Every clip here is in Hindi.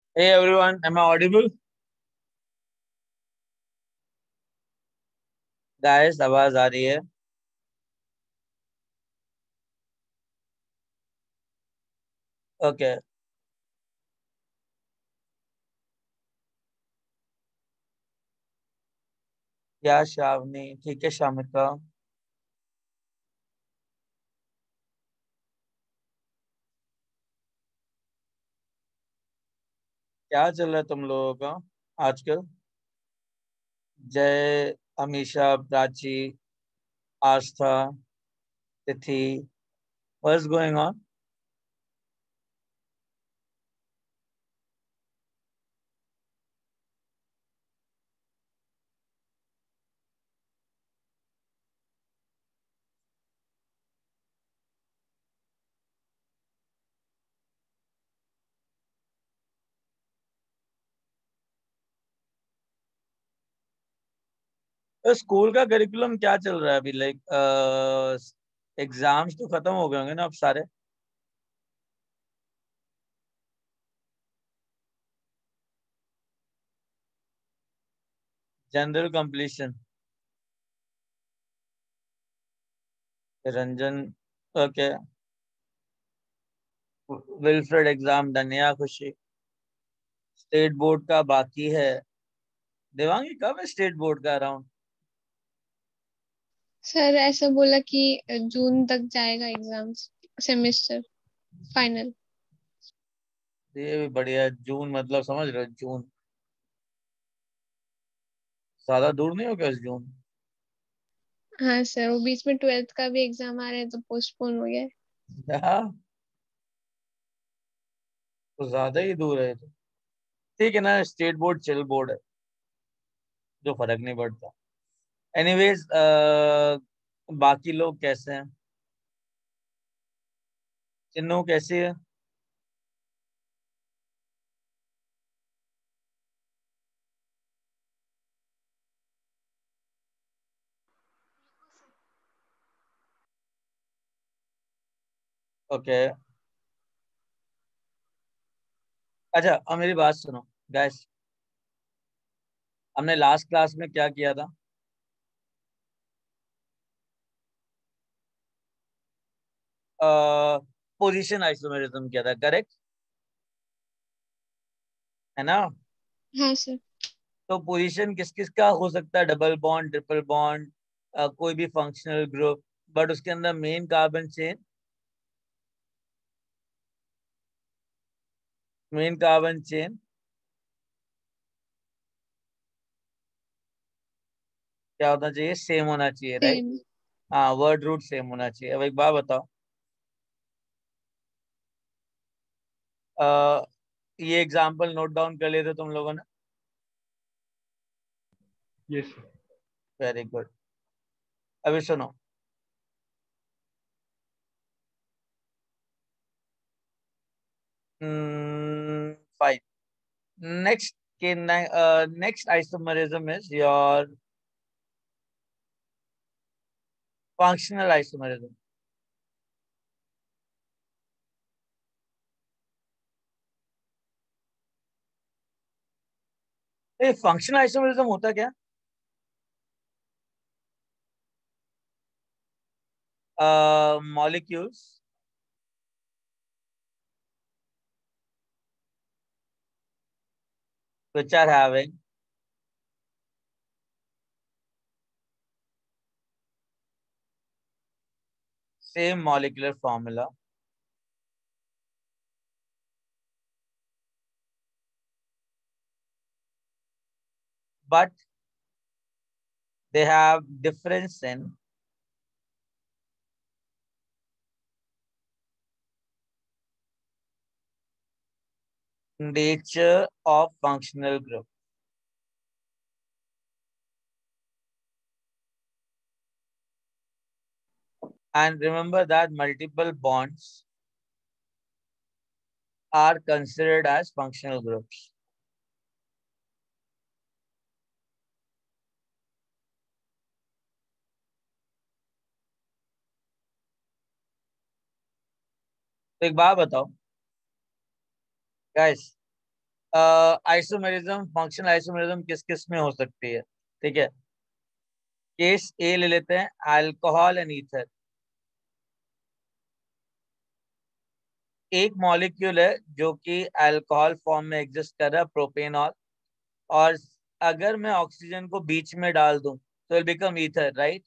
Hey everyone, am I audible? Guys, आवाज आ रही है? ओके। या श्रावणी, ठीक है शामिका। क्या चल रहा है तुम लोगों का आजकल? जय, Amisha, Prachi, Aastha, Tithi, what's going on? तो स्कूल का करिकुलम क्या चल रहा है अभी? लाइक एग्जाम्स तो खत्म हो गए होंगे ना अब सारे? General completion. Ranjan, okay. Wilfred exam done या खुशी? स्टेट बोर्ड का बाकी है। देवांगी, कब है स्टेट बोर्ड का अराउंड? सर ऐसा बोला कि जून तक जाएगा एग्जाम्स सेमेस्टर फाइनल। ये भी बढ़िया है। जून मतलब समझ रहे हो? जून ज्यादा दूर नहीं हो गया इस जून? हाँ सर, वो बीच में ट्वेल्थ का भी एग्जाम आ रहा है तो पोस्टपोन हो गया है। हाँ, तो ज्यादा ही दूर है ये तो। ठीक है ना, स्टेट बोर्ड चिल बोर्ड है, जो फर्क नहीं पड़ता। एनीवेज, बाकी लोग कैसे हैं? चिन्नू कैसी है? ओके। अच्छा, अब मेरी बात सुनो गैस। हमने लास्ट क्लास में क्या किया था? पोजीशन आइसोमेरिज्म किया था, करेक्ट है ना? हाँ सर। तो पोजीशन किस किस का हो सकता है? डबल बॉन्ड, ट्रिपल बॉन्ड, कोई भी फंक्शनल ग्रुप, बट उसके अंदर main carbon chain, main carbon chain क्या होना चाहिए? सेम होना चाहिए, राइट? सेम। हाँ, वर्ड रूट सेम होना चाहिए। अब एक बात बताओ, आ, ये एग्जाम्पल नोट डाउन कर लिए थे तुम लोगों ने? यस। Very good. अभी सुनो। फाइन। नेक्स्ट के next isomerism is your functional isomerism. ये फंक्शनल आइसोमरिज्म होता क्या? Molecules which are having same molecular formula but they have difference in nature of functional group. And remember that multiple bonds are considered as functional groups. तो एक बात बताओ guys, आइसोमेरिज्म, फंक्शनल आइसोमेरिज्म किस किस में हो सकती है? ठीक है, केस ए ले लेते हैं, अल्कोहल एंड ईथर। एक मॉलिक्यूल है जो कि अल्कोहल फॉर्म में एग्जिस्ट कर रहा है, प्रोपेनॉल, और अगर मैं ऑक्सीजन को बीच में डाल दूं तो it become ether, right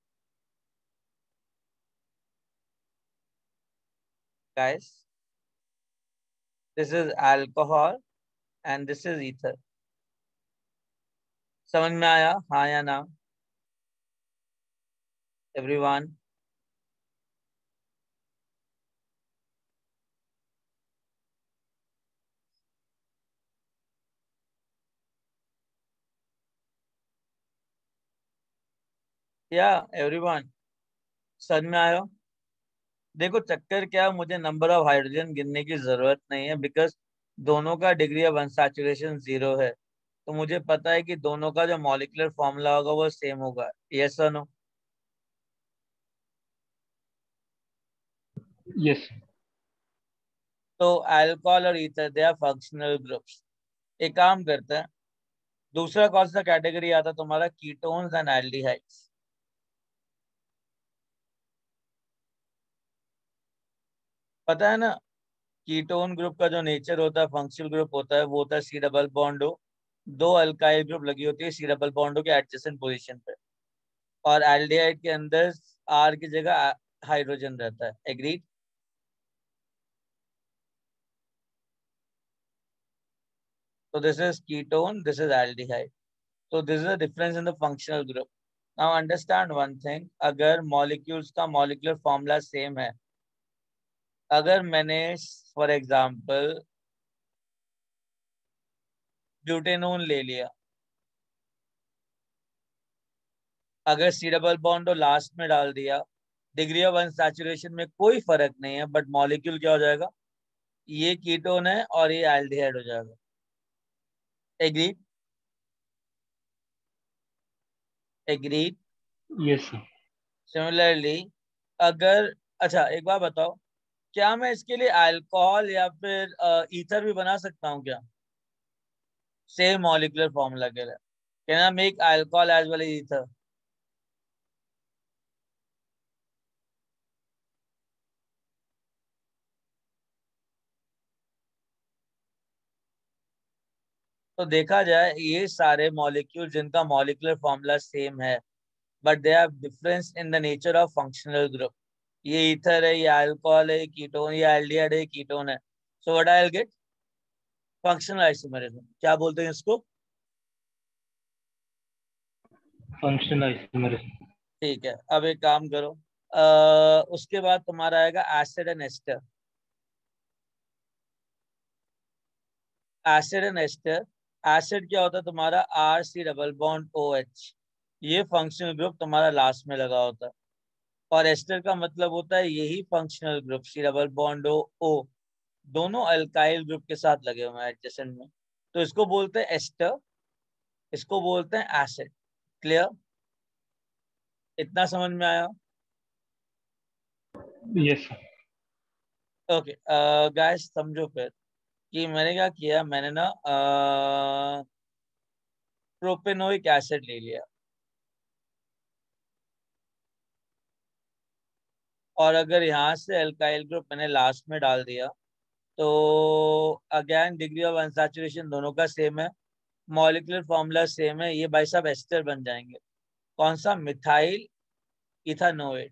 guys? This is alcohol and this is ether. समझ में आया, हाँ या ना एवरीवन? या एवरीवन, समझ में आया? देखो चक्कर क्या है, मुझे नंबर ऑफ हाइड्रोजन गिनने की जरूरत नहीं है, बिकॉज दोनों का डिग्री ऑफ अनसैचुरेशन 0 है। तो मुझे पता है कि दोनों का जो मॉलिक्यूलर फॉर्मूला होगा वो सेम होगा। यस और नो? यस। तो अल्कोहल और ether they are functional groups. एक काम करते हैं, दूसरा कौन सा कैटेगरी आता है तुम्हारा? Ketones and aldehydes. पता है ना, कीटोन ग्रुप का जो नेचर होता है, फंक्शनल ग्रुप होता है, वो होता है सी डबल बॉन्ड हो, दो अल्काइल ग्रुप लगी होती है सी डबल बॉन्ड हो के एडजेसेंट पोजीशन पे, और एल्डिहाइड के अंदर आर की जगह हाइड्रोजन रहता है। एग्रीड? तो this is ketone, this is aldehyde. तो this is the difference in the functional group. Now understand one thing, अगर मॉलिक्यूल्स का मॉलिक्यूलर फॉर्मूला सेम है, अगर मैंने फॉर एग्जांपल ब्यूटेनोन ले लिया, अगर सी डबल बॉन्ड लास्ट में डाल दिया, डिग्री ऑफ अनसैचुरेशन में कोई फर्क नहीं है, बट मॉलिक्यूल क्या हो जाएगा? ये कीटोन है और ये एल्डिहाइड हो जाएगा। Agree? Agree? Yes sir. Similarly, अगर, अच्छा एक बात बताओ, क्या मैं इसके लिए अल्कोहल या फिर ईथर भी बना सकता हूँ क्या, सेम मॉलिक्यूलर फॉर्मूला के लिए? Can I make alcohol as well as ether? तो देखा जाए, ये सारे मॉलिक्यूल जिनका मॉलिक्यूलर फॉर्मूला सेम है, but they have difference in the nature of functional group. ये ईथर है, ये अल्कोहल है, ये कीटोन, ये एल्डिहाइड है, ये कीटोन है। So what I will get? Functional isomerism. क्या बोलते हैं इसको? Functional isomerism. ठीक है, अब एक काम करो, उसके बाद तुम्हारा आएगा acid and ester. Acid and ester. Acid क्या होता है तुम्हारा? R C double bond O H. ये फंक्शनल ग्रुप तुम्हारा लास्ट में लगा होता है। और एस्टर का मतलब होता है यही functional group, C double bond O, दोनों अल्काइल ग्रुप के साथ लगे हुए हैं एडजेसेंट में। तो इसको बोलते हैं एस्टर, इसको बोलते हैं एसिड। क्लियर? इतना समझ में आया? Yes sir. ओके गाइस, समझो फिर कि मैंने क्या किया। मैंने ना प्रोपेनोइक एसिड ले लिया, और अगर यहाँ से अल्काइल ग्रुप मैंने लास्ट में डाल दिया, तो अगेन डिग्री ऑफ अनसैचुरेशन दोनों का सेम है, मॉलिक्यूलर फॉर्मूला सेम है, ये भाई साहब एस्टर बन जाएंगे। कौन सा? Methyl ethanoate.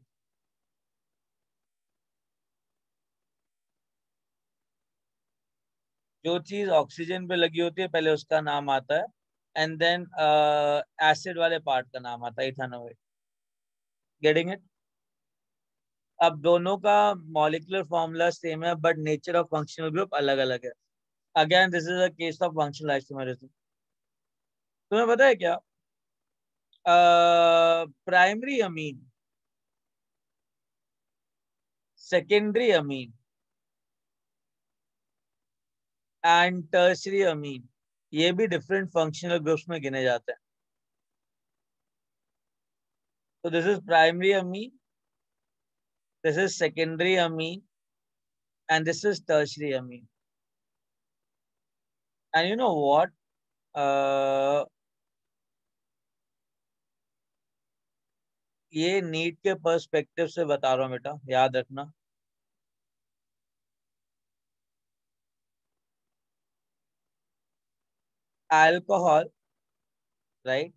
जो चीज ऑक्सीजन पे लगी होती है पहले उसका नाम आता है, एंड देन एसिड वाले पार्ट का नाम आता है इथानोएट। Getting it? अब दोनों का मॉलिक्यूलर फॉर्मूला सेम है, but nature of functional group अलग अलग है। Again this is a case of functional isomerism. तुम्हें पता है क्या, primary amine, secondary amine and tertiary amine, ये भी डिफरेंट फंक्शनल ग्रुप्स में गिने जाते हैं। तो this is primary amine, this is secondary amine, and this is tertiary amine. And you know what, ये नीट के पर्सपेक्टिव से बता रहा हूँ बेटा, याद रखना। Alcohol, right,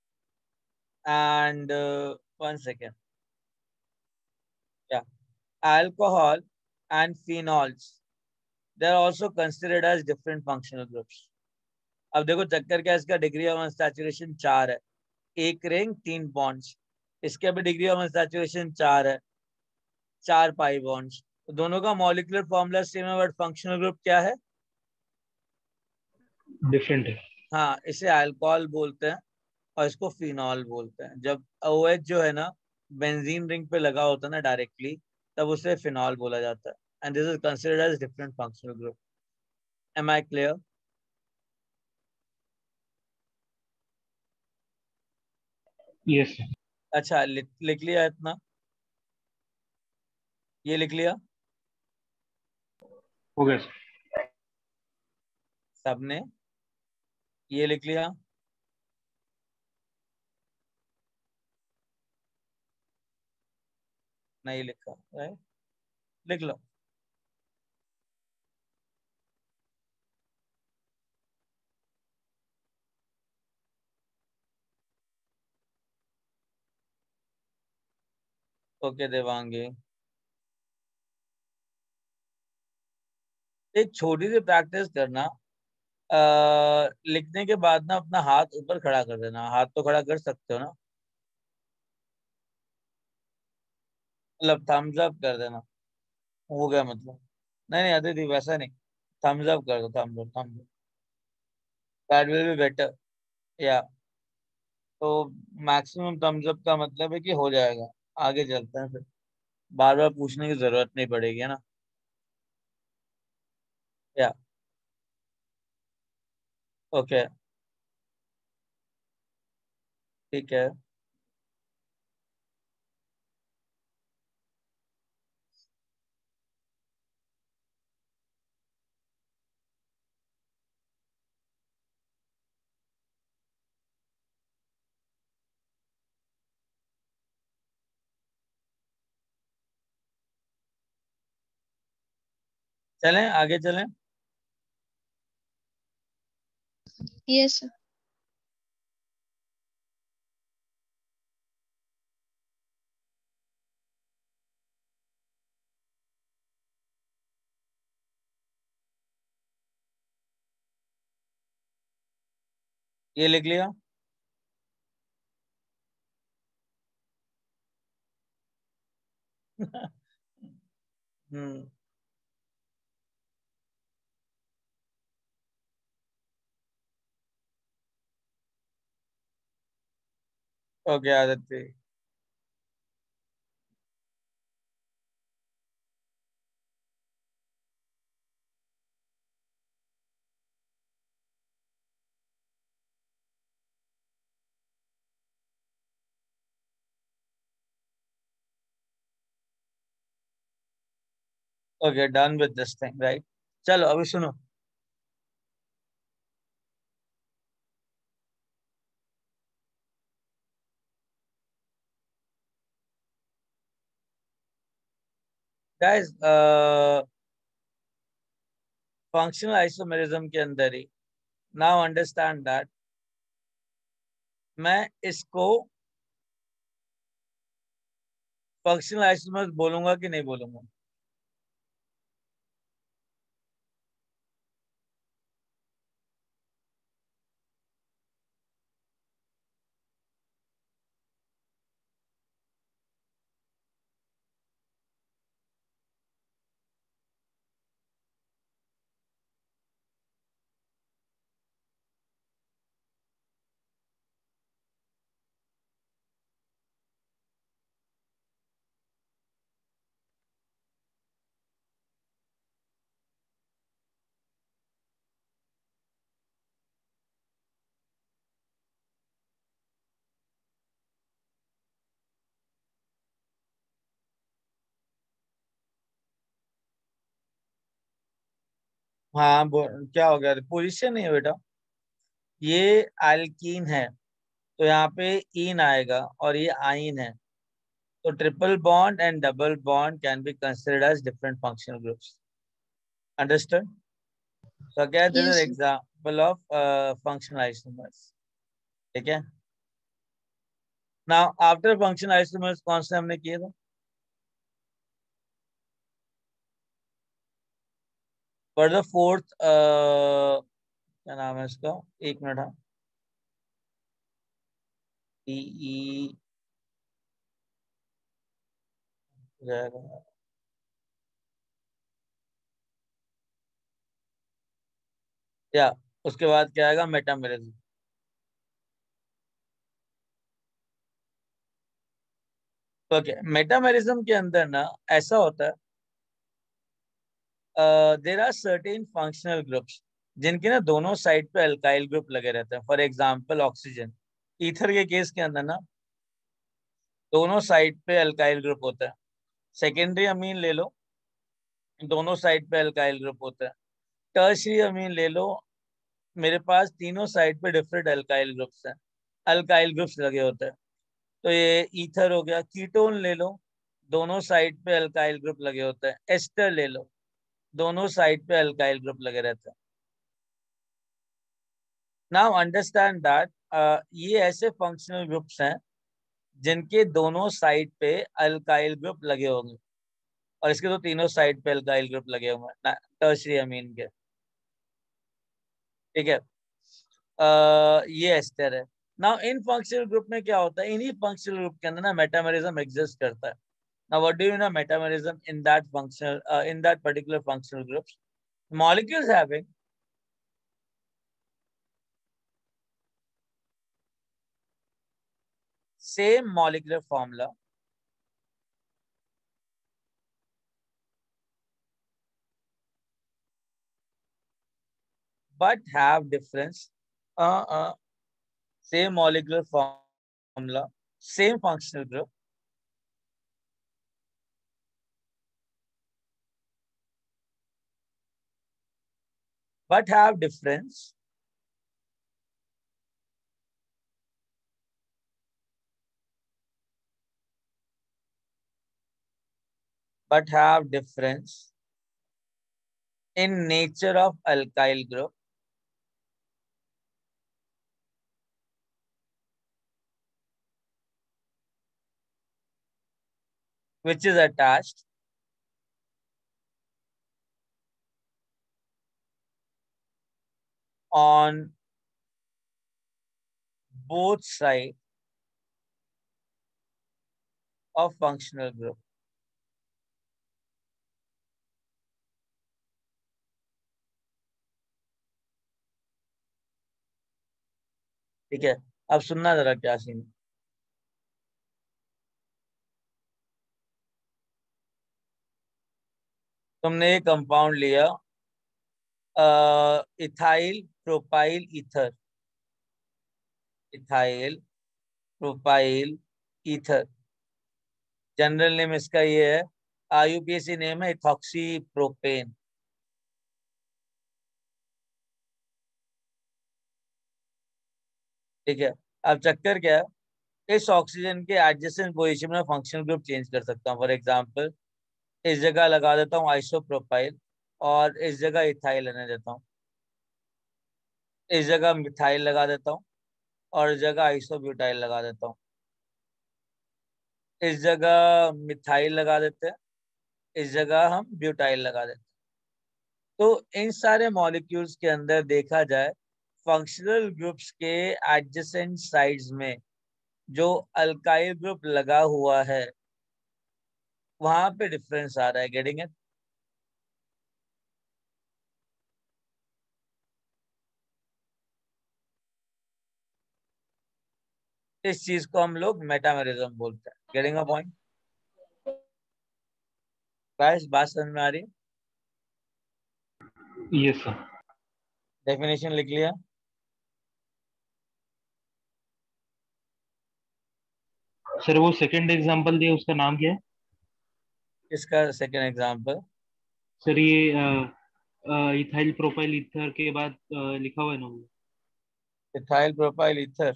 and 1 second, yeah, alcohol and phenols, they are also considered as different functional groups. अब देखो चक्कर क्या है, इसका डिग्री ऑफ अनसैचुरेशन 4 है, एक रिंग 3 बॉन्ड्स, इसके भी डिग्री ऑफ अनसैचुरेशन 4 है, 4 पाई बॉन्ड्स, तो दोनों का मॉलिक्यूलर फॉर्मूला सेम है, बट फंक्शनल ग्रुप क्या है? डिफरेंट है। हाँ, इसे अल्कोहल बोलते हैं और इसको फिनॉल बोलते हैं। जब OH जो है ना बेंजीन रिंग पे लगा होता है ना डायरेक्टली, तब उसे फिनॉल बोला जाता है, and this is considered as different functional group. Am I clear? Yes sir. अच्छा, लिख लिया इतना, ये लिख लिया हो गया सर। सबने? ये लिख लिया? नहीं लिखा, राइट, लिख लो। ओके देवांगी, एक छोटी सी प्रैक्टिस करना, लिखने के बाद ना अपना हाथ ऊपर खड़ा कर देना, हाथ तो खड़ा कर सकते हो ना, मतलब थम्स अप कर देना, हो गया मतलब। नहीं नहीं अदिति, वैसा नहीं, थम्स अप कर दो, thumbs up, thumbs up, that will be better, या तो मैक्सिमम थम्स अप का मतलब है कि हो जाएगा। आगे चलते हैं फिर, बार बार पूछने की जरूरत नहीं पड़ेगी, है ना? या ओके, ठीक है। चलें आगे चलें। Yes sir. ये लिख लिया? Hmm, okay Aditya, okay done with this thing, right. चलो अभी सुनो, गाइस, फंक्शनल आइसोमेरिज्म के अंदर ही, नाउ अंडरस्टैंड दैट, मैं इसको फंक्शनल आइसोमर्स बोलूंगा कि नहीं बोलूंगा? हाँ क्या हो गया, पोजीशन नहीं है बेटा, ये एल्कीन है तो यहाँ पे इन आएगा और ये आइन है, तो triple bond and double bond can be considered as different functional groups. Understood? तो again this is Yes, sir. Example of functional isomers. ठीक है, नाउ आफ्टर फंक्शनल आइसोमर्स कौन से हमने किए थे? फॉर द फोर्थ क्या नाम है इसका, एक मिनट, हाँ, ई जाएगा, या उसके बाद क्या आएगा, मेटामेरिज्म। ओके, मेटामेरिज्म के अंदर ना ऐसा होता है, there are certain functional groups जिनके ना दोनों साइड पे अल्काइल ग्रुप लगे रहते हैं। फॉर एग्जांपल ऑक्सीजन, ईथर के केस के अंदर ना दोनों साइड पे अल्काइल ग्रुप होता है। सेकेंडरी अमीन ले लो, दोनों साइड पे अल्काइल ग्रुप होता है। टर्शियरी अमीन ले लो, मेरे पास तीनों साइड पे डिफरेंट अल्काइल ग्रुप्स हैं, अल्काइल ग्रुप्स लगे होते हैं। तो ये ईथर हो गया। कीटोन ले लो, दोनों साइड पे अल्काइल ग्रुप लगे होते हैं। एस्टर ले लो, दोनों साइड पे अल्काइल ग्रुप लगे रहते हैं। नाउ अंडरस्टैंड दैट ये ऐसे फंक्शनल ग्रुप्स हैं जिनके दोनों साइड पे अल्काइल ग्रुप लगे होंगे, और इसके तो तीनों साइड पे अल्काइल ग्रुप लगे होंगे टर्शियरी अमीन के। ठीक है, ये एस्टर है। नाउ इन फंक्शनल ग्रुप में क्या होता है, इन्हीं फंक्शनल ग्रुप के अंदर ना मेटामेरिज्म एग्जिस्ट करता है। Now what do you know metamerism in that functional in that particular functional groups? Molecules having same molecular formula but have difference, uh, uh, same molecular formula, same functional group, but have difference but have difference in nature of alkyl group, which is attached on both sides of functional group। ठीक है, अब सुनना जरा क्या सीन। तुमने ये कंपाउंड लिया, ethyl propyl ether, ethyl propyl ether, general name इसका ये है, आईयूपीएसी नेम है इथॉक्सी प्रोपेन। ठीक है, अब चक्कर क्या है, इस ऑक्सीजन के एडजेसेंट पोजीशन में फंक्शनल ग्रुप चेंज कर सकता हूँ। फॉर एग्जांपल इस जगह लगा देता हूँ आइसोप्रोपाइल और इस जगह इथाइल रहने देता हूँ, इस जगह मिथाइल लगा देता हूँ और इस जगह आइसोब्यूटाइल लगा देता हूँ, इस जगह मिथाइल लगा देते हैं, इस जगह हम ब्यूटाइल लगा देते हैं। तो इन सारे मॉलिक्यूल्स के अंदर देखा जाए, फंक्शनल ग्रुप्स के एडजेसेंट साइड्स में जो अल्काइल ग्रुप लगा हुआ है वहां पे डिफरेंस आ रहा है। Getting it? इस चीज को हम लोग मेटामेरिज्म बोलते हैं। Getting a point? गाइस बात समझ में आ रही है? Yes sir. डेफिनेशन लिख लिया? सर वो सेकंड एग्जांपल दिया उसका नाम क्या है? इसका सेकंड एग्जांपल? सर ये इथाइल प्रोपाइल ईथर के बाद लिखा हुआ है ना वो। Ethyl propyl ether,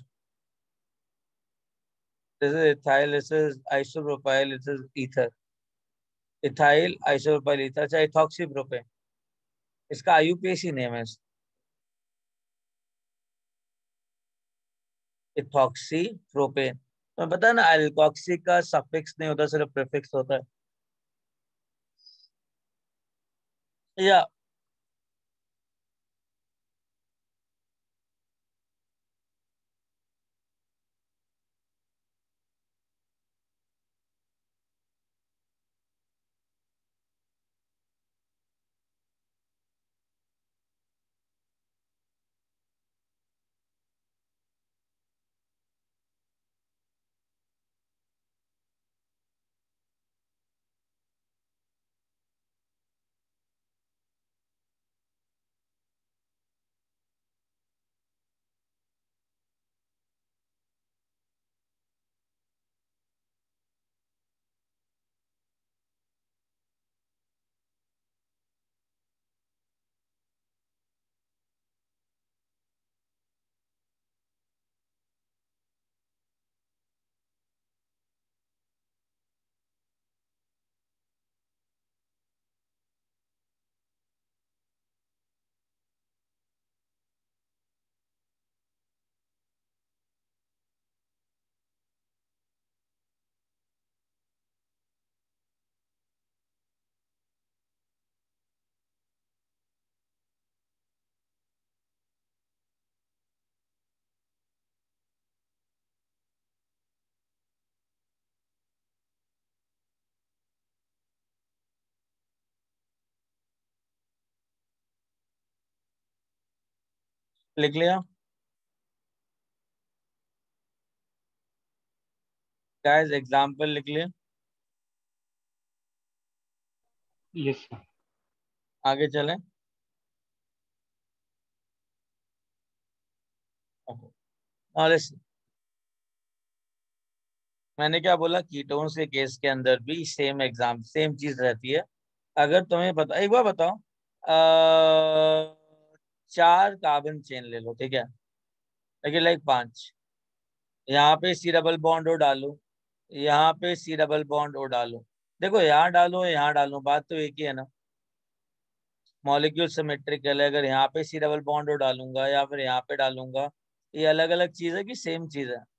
this is ethyl, this is isopropyl, this is ether. Ethyl isopropyl ether, अच्छा इथॉक्सी प्रोपेन, इसका आईयूपीएसी नेम है, इथॉक्सी प्रोपेन। तो पता है ना, अल्कोक्सी का सफिक्स नहीं होता, सिर्फ प्रीफिक्स होता है। या लिख लिया गाइस, एग्जाम्पल लिख लिया। Yes sir. आगे चलें। नॉलेज, मैंने क्या बोला, कीटोन्स के केस के अंदर भी सेम एग्जाम, सेम चीज रहती है। अगर तुम्हें पता, एक बार बताओ, 4 कार्बन चेन ले लो, ठीक है, लेकिन लाइक 5, यहाँ पे सी डबल बॉन्ड ओ डालू, यहाँ पे सी डबल बॉन्ड ओ डालू, देखो यहाँ डालू यहाँ डालू, बात तो एक ही है ना, मॉलिक्यूल सिमेट्रिकल है। अगर यहाँ पे सी डबल बॉन्ड ओ डालूंगा या फिर यहाँ पे डालूंगा, ये अलग अलग चीज है कि सेम चीज है?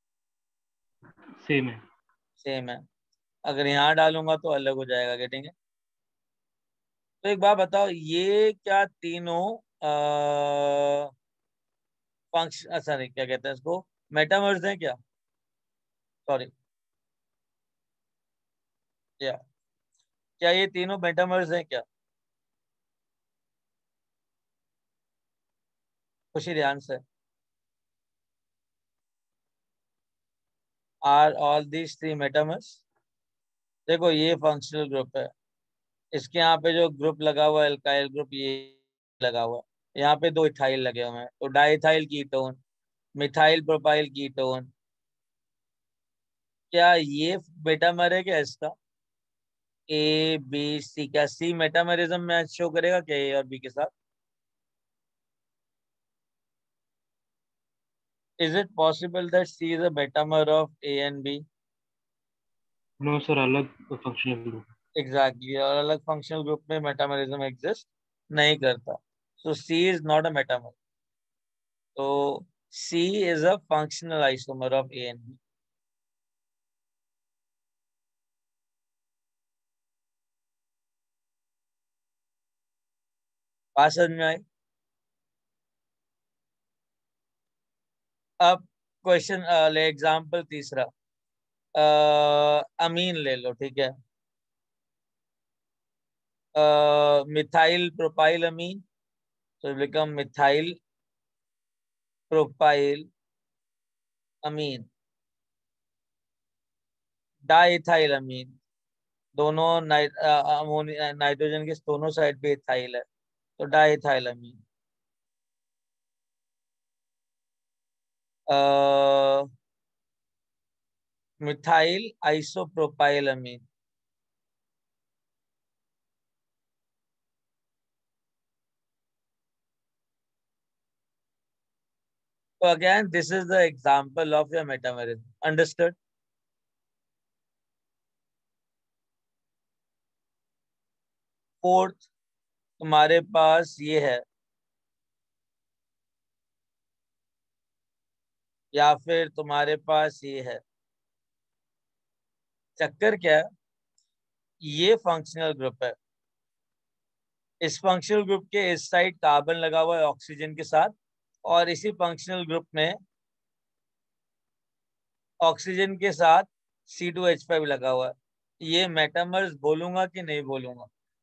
सेम है। सेम है। अगर यहाँ डालूंगा तो अलग हो जाएगा, गेटिंग? तो एक बात बताओ, ये क्या तीनों फंक्शन, अच्छा नहीं, क्या कहते हैं इसको, मेटामर्स हैं क्या? सॉरी, क्या क्या ये तीनों मेटामर्स हैं क्या? खुशी, ध्यान से। Are all these 3 metamers? देखो ये फंक्शनल ग्रुप है, इसके यहाँ पे जो ग्रुप लगा हुआ है, एल्काइल ग्रुप, ये लगा हुआ है, यहाँ पे 2 इथाइल लगे हुए हैं, तो diethyl ketone, methyl propyl ketone. क्या ये मेटामर है क्या इसका? ए बी सी, क्या सी मेटामेरिज्म में शो करेगा क्या ए और बी के साथ? Is it possible that C is a metamer of A and B? No sir, अलग फंक्शनल ग्रुप। एग्जैक्टली, और अलग फंक्शनल ग्रुप में मेटामेरिज्म एग्जिस्ट नहीं करता, so C is not a metamer. तो C is a functional isomer of A and B. बात समझ में आई? अब क्वेश्चन ले, एग्जाम्पल तीसरा, अमीन ले लो, ठीक है, मिथाइल प्रोपाइल अमीन, तो become methyl propyl amine. Diethyl amine, दोनों नाइट्रोजन के दोनों साइड पे इथाइल है, तो diethyl amine. Methyl isopropyl amine, So again, this is the example of your metamerism. Understood? Fourth तुम्हारे पास ये है, या फिर तुम्हारे पास ये है। चक्कर क्या है, ये फंक्शनल ग्रुप है। इस फंक्शनल ग्रुप के इस साइड कार्बन लगा हुआ है ऑक्सीजन के साथ, और इसी फंक्शनल ग्रुप में ऑक्सीजन के साथ C2H5 लगा हुआ है। ये मेटामर्स बोलूंगा कि नहीं बोलूंगा?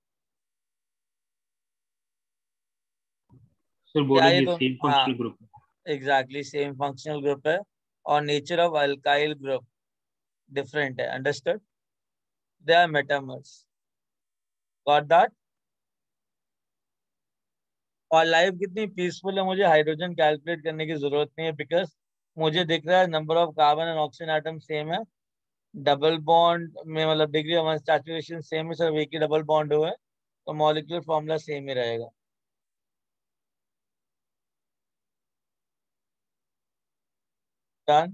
सर क्या ये बोलेंगे, तो, सेम हाँ, functional group. Exactly same functional group है, और nature of alkyl group different है। Understood? They are metamers. Got that? और लाइफ कितनी पीसफुल है, मुझे हाइड्रोजन कैलकुलेट करने की जरूरत नहीं है, बिकॉज मुझे दिख रहा है number of carbon and oxygen atom same है, डबल बॉन्ड में मतलब डिग्री ऑफ सैचुरेशन सेम है, सिर्फ एक ही डबल बॉन्ड हुआ है, तो मॉलिक्यूलर फॉर्मूला सेम ही रहेगा। डन?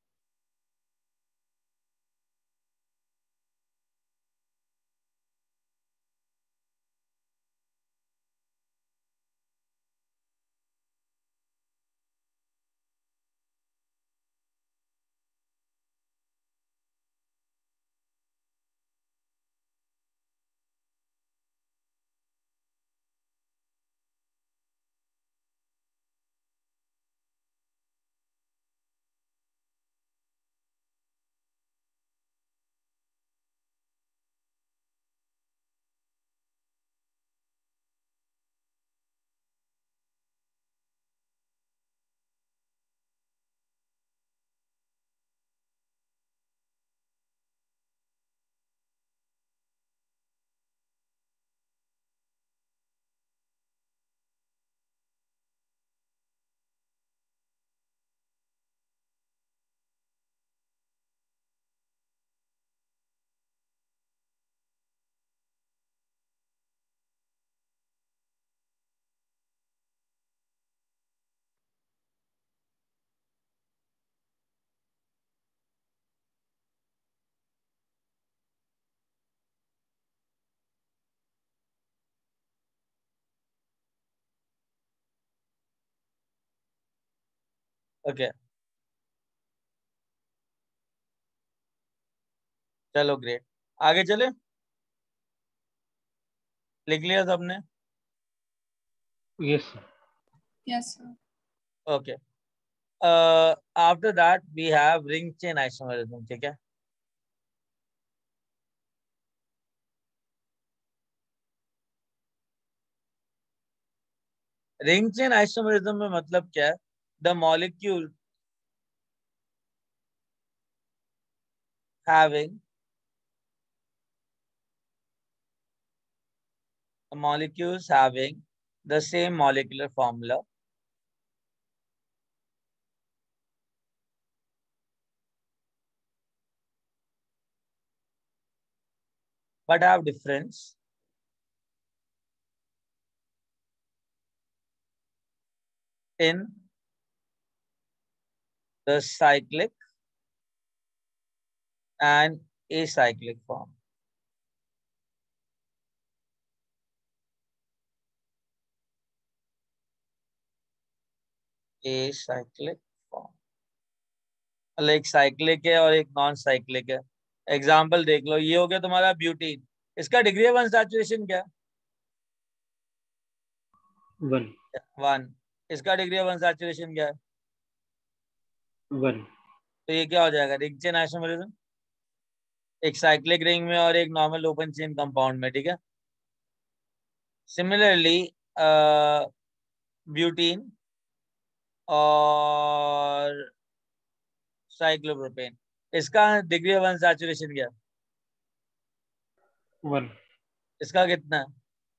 ओके, चलो ग्रेट, आगे चले। लिख लिया सबने? Yes sir. Yes sir. Okay, after that we have ring chain isomerism. ठीक है, रिंग चेन आइसोमेरिज्म में मतलब क्या है? The molecule having molecules having the same molecular formula but have difference in the cyclic and acyclic form. Acyclic form, मतलब एक साइक्लिक है और एक नॉन साइक्लिक है। एग्जाम्पल देख लो, ये हो गया तुम्हारा ब्यूटीन, इसका डिग्री ऑफ अनसैचुरेशन क्या है? 1 1। इसका डिग्री ऑफ अनसैचुरेशन क्या है? 1। तो ये क्या हो जाएगा? रिंग चेन आइसोमेरिज्म, एक साइक्लिक रिंग में और एक नॉर्मल ओपन चेन कंपाउंड में। ठीक है, सिमिलरली ब्यूटीन और साइक्लोप्रोपेन, इसका डिग्री ऑफ अनसैचुरेशन क्या है? 1 इसका कितना है?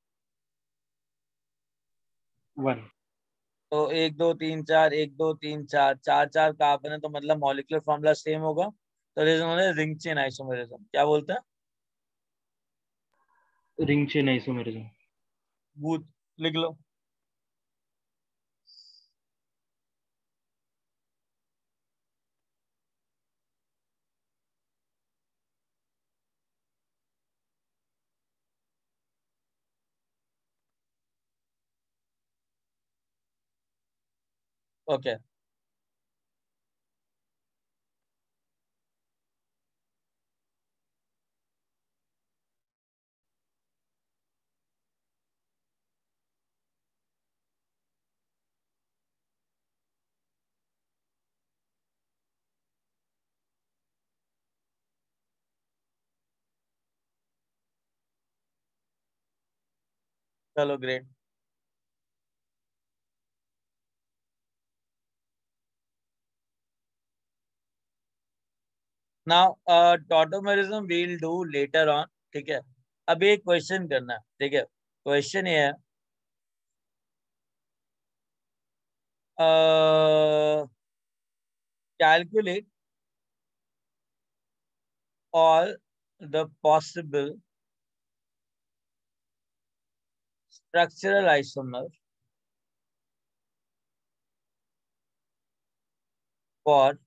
1। तो 1 2 3 4, 1 2 3 4, चार चार कार्बन है, तो मतलब मॉलिक्यूलर फॉर्मूला सेम होगा, तो रिंग चेन आइसोमेरिज्म। क्या बोलते हैं? Ring chain isomerism. बूथ लिख लो। ओके चलो great. Now tautomerism we'll do later on, ठीक है। अभी एक क्वेश्चन करना है, ठीक है। क्वेश्चन ये है, calculate all the possible structural isomers for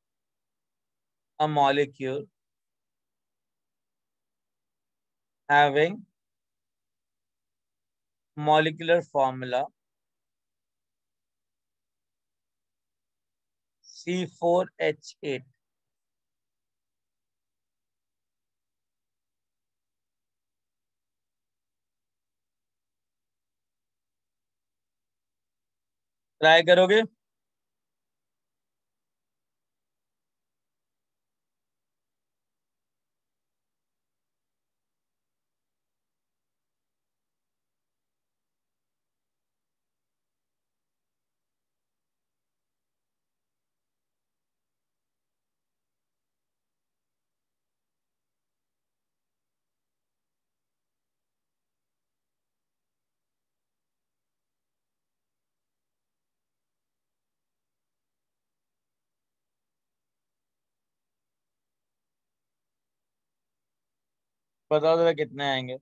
a molecule having molecular formula C4H8। Try करोगे? बताओ जरा कितने आएंगे।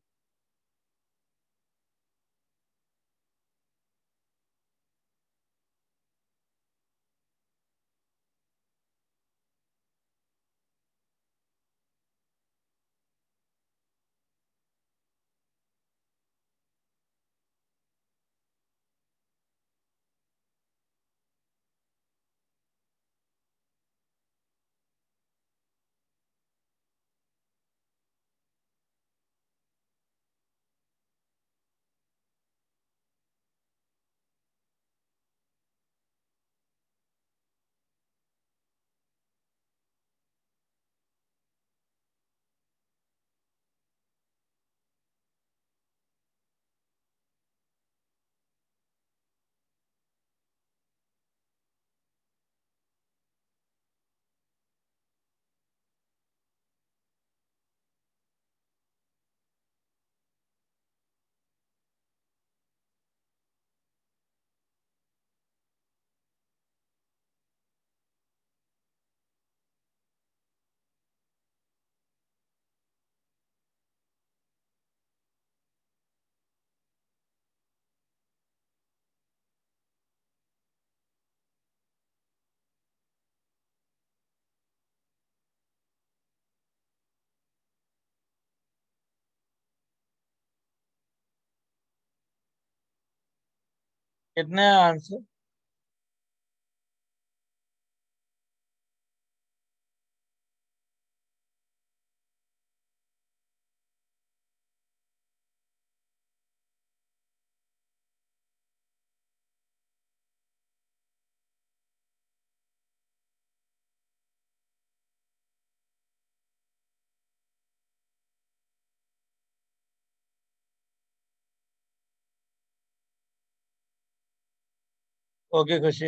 कितने आंसर? ओके खुशी।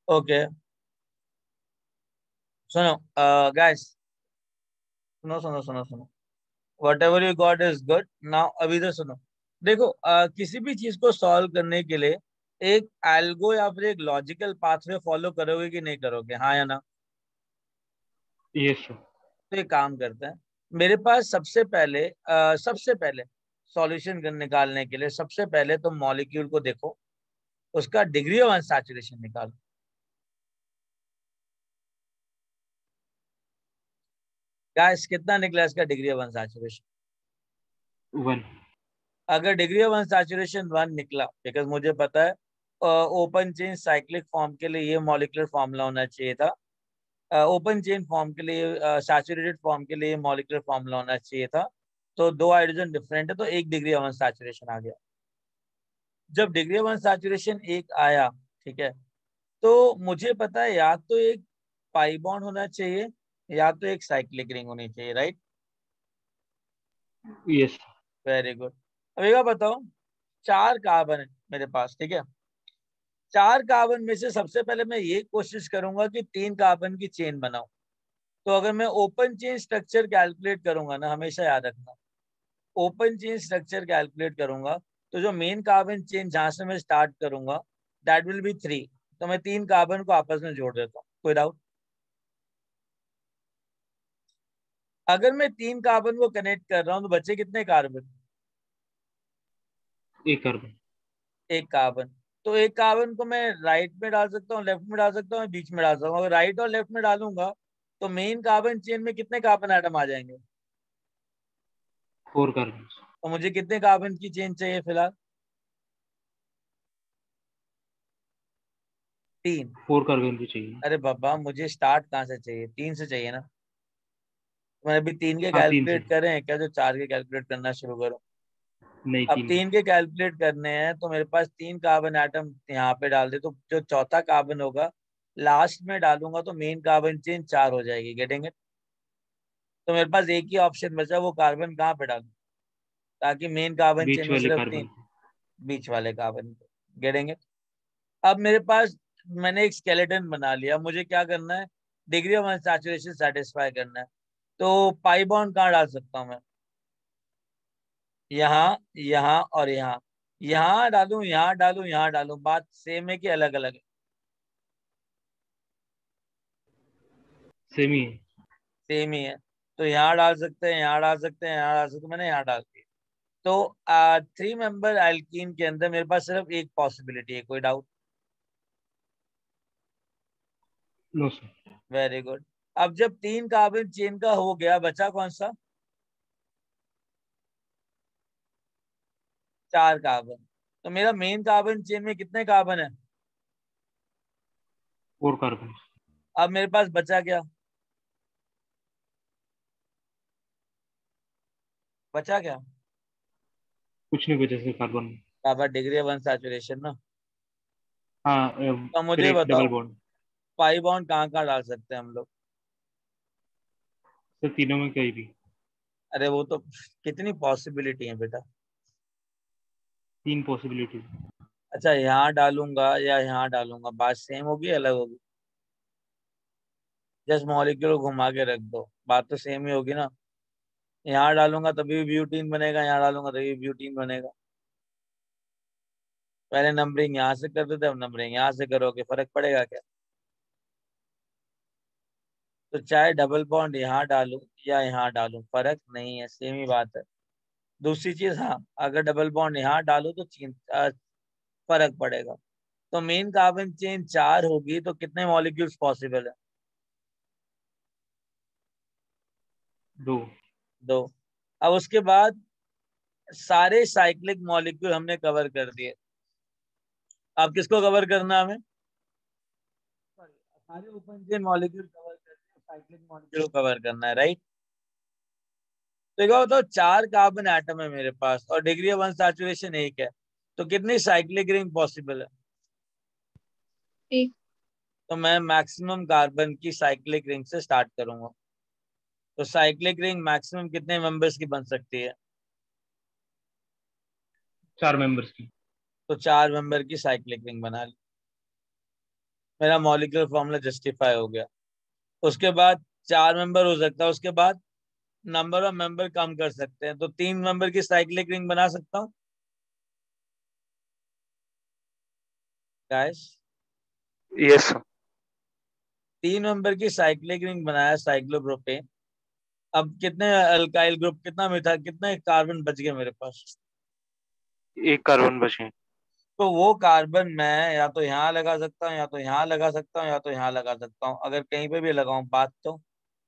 ओके सुनो गाइस, सुनो सुनो सुनो सुनो, whatever you got is good now. अभी तो सुनो, देखो किसी भी चीज को सॉल्व करने के लिए एक एल्गो या फिर एक लॉजिकल पाथवे फॉलो करोगे कि नहीं करोगे, हाँ या ना? Yes sir. तो एक काम करते हैं, मेरे पास सबसे पहले सॉल्यूशन निकालने के लिए सबसे पहले तुम मॉलिक्यूल को देखो, उसका डिग्री ऑफ अनसैचुरेशन निकालो। गैस कितना निकला इसका डिग्री ऑफ अनसैचुरेशन? 1। अगर डिग्री ऑफ अनसैचुरेशन 1 निकला, बिकॉज मुझे पता है ओपन चेन साइक्लिक फॉर्म के लिए ये मॉलिक्यूलर फॉर्मूला होना चाहिए था, ओपन चेन फॉर्म के लिए सैचुरेटेड फॉर्म के लिए मॉलिक्यूलर फॉर्मूला होना चाहिए था। तो दो हाइड्रोजन डिफरेंट है तो एक डिग्री ऑफ अनसैचुरेशन आ गया। जब डिग्री ऑफ अनसैचुरेशन एक आया, ठीक है, तो मुझे पता है या तो एक पाई बॉन्ड होना चाहिए या तो एक साइक्लिक रिंग होनी चाहिए, राइट? यस। Very good. अब एक बात बताओ, 4 कार्बन है मेरे पास, ठीक है, 4 कार्बन में से सबसे पहले मैं ये कोशिश करूंगा कि 3 कार्बन की चेन बनाऊं। तो अगर मैं ओपन चेन स्ट्रक्चर कैलकुलेट करूंगा ना, हमेशा याद रखना, ओपन चेन स्ट्रक्चर कैलकुलेट करूंगा तो जो मेन कार्बन चेन जहां से मैं स्टार्ट करूंगा दैट विल बी 3। तो मैं 3 कार्बन को आपस में जोड़ देता हूँ, कोई डाउट? अगर मैं 3 कार्बन को कनेक्ट कर रहा हूँ तो बचे कितने कार्बन? 1 कार्बन। एक कार्बन। तो एक कार्बन को मैं राइट में डाल सकता हूँ, लेफ्ट में डाल सकता हूँ, बीच में डाल सकता हूँ। अगर राइट और लेफ्ट में डालूंगा तो मेन कार्बन चेन में कितने कार्बन आइटम आ जाएंगे? 4 कार्बन। तो मुझे कितने कार्बन की चेन चाहिए फिलहाल? 3। 4 कार्बन भी चाहिए। अरे बाबा, मुझे स्टार्ट कहाँ से चाहिए? 3 से चाहिए ना। मैंने अभी 3 के हाँ 3 से। कैलकुलेट करे हैं क्या जो 4 के कैलकुलेट करना शुरू करूं? नहीं अब 3 3 के। के कैलकुलेट करने हैं तो मेरे पास 3 कार्बन एटम यहाँ पे डाल दे, तो जो चौथा कार्बन होगा लास्ट में डालूंगा तो मेन कार्बन चेन 4 हो जाएगी, गेटिंग इट? तो मेरे पास एक ही ऑप्शन बचा, वो कार्बन कहाँ पे डालूं ताकि मेन कार्बन चेन बीच में वाले सिर्फ कार्बन 3? को। बीच वाले कार्बन पे, गेटिंग इट? अब मेरे पास, मैंने एक स्केलेटन बना लिया, मुझे क्या करना है? डिग्री ऑफ अनसैचुरेशन सेटिस्फाई करना है। तो पाई बॉन्ड कहाँ डाल सकता हूँ मैं? यहाँ, यहाँ और यहाँ। यहाँ डालूं, यहाँ डालूं, यहाँ डालूं, बात सेम है कि अलग अलग है? सेम ही है। सेम ही है। तो यहाँ डाल सकते हैं, यहाँ डाल सकते हैं, यहाँ डाल सकते हैं, मैंने यहाँ डाल दिया। तो 3 मेंबर एल्कीन के अंदर मेरे पास सिर्फ एक पॉसिबिलिटी है, कोई doubt? No sir. Very good. अब जब 3 कार्बन चेन का हो गया, बचा कौन सा? 4 कार्बन। तो मेरा मेन कार्बन चेन में कितने कार्बन है? 4 कार्बन। अब मेरे पास बचा क्या? बचा क्या? कुछ नहीं बचा सर कार्बन। बाबा डिग्री वन सैचुरेशन ना। हाँ तो फिर मुझे एक डबल बताओ, बॉन्ड। पाई बॉन्ड कहाँ कहाँ डाल सकते हैं हम लोग? सर तीनों में कहीं भी। अरे वो तो कितनी पॉसिबिलिटी है बेटा। 3 पॉसिबिलिटी। अच्छा, यहाँ डालूंगा या यहाँ डालूंगा, बात सेम होगी अलग होगी? जस्ट मॉलिक्यूल को घुमा के रख दो, बात तो सेम ही होगी ना। यहाँ डालूंगा तभी भी ब्यूटीन बनेगा, यहाँ डालूंगा तभी भी ब्यूटीन बनेगा। पहले नंबरिंग यहाँ से करते थे, अब नंबरिंग यहाँ से करोगे, फर्क पड़ेगा क्या? तो चाहे डबल बॉन्ड यहाँ डालूं या यहाँ डालूं, फर्क नहीं है, सेम ही बात है। दूसरी चीज, हाँ, अगर डबल बॉन्ड यहाँ डालूं तो फर्क पड़ेगा। तो मेन कार्बन चेन 4 होगी तो कितने मॉलिक्यूल्स पॉसिबल है? 2। 2। अब उसके बाद सारे साइक्लिक मॉलिक्यूल हमने कवर कर दिए। अब किसको कवर करना है हमें? Sorry, सारे ओपन चेन मॉलिक्यूल कवर कर दिए, साइक्लिक मॉलिक्यूल को कवर करना है, राइट? तो एक बात बताओ, 4 कार्बन एटम है मेरे पास और डिग्री ऑफ अनसैचुरेशन 1 है, तो कितनी साइक्लिक रिंग पॉसिबल है? एक। तो मैं मैक्सिमम कार्बन की साइक्लिक रिंग से स्टार्ट करूंगा। तो साइक्लिक रिंग मैक्सिमम कितने मेंबर्स की बन सकती है? 4 मेंबर्स की। तो 4 मेंबर की साइक्लिक रिंग बना ली। मेरा मॉलिक्यूलर फॉर्मूला जस्टिफाई हो गया। उसके बाद 4 मेंबर हो सकता है, उसके बाद नंबर ऑफ मेंबर कम कर सकते हैं, तो 3 मेंबर की साइक्लिक रिंग बना सकता हूँ गाइस। Yes sir. 3 मेंबर की साइक्लिक रिंग बनाया साइक्लोप्रोपेन। अब कितने अल्काइल ग्रुप, कितना मिथाइल, कितने कार्बन बच गए मेरे पास? एक कार्बन बचे। तो वो कार्बन मैं या तो यहाँ लगा सकता हूँ, या तो यहाँ लगा सकता हूँ, या तो यहाँ लगा सकता हूँ। अगर कहीं पे भी लगाऊं बात तो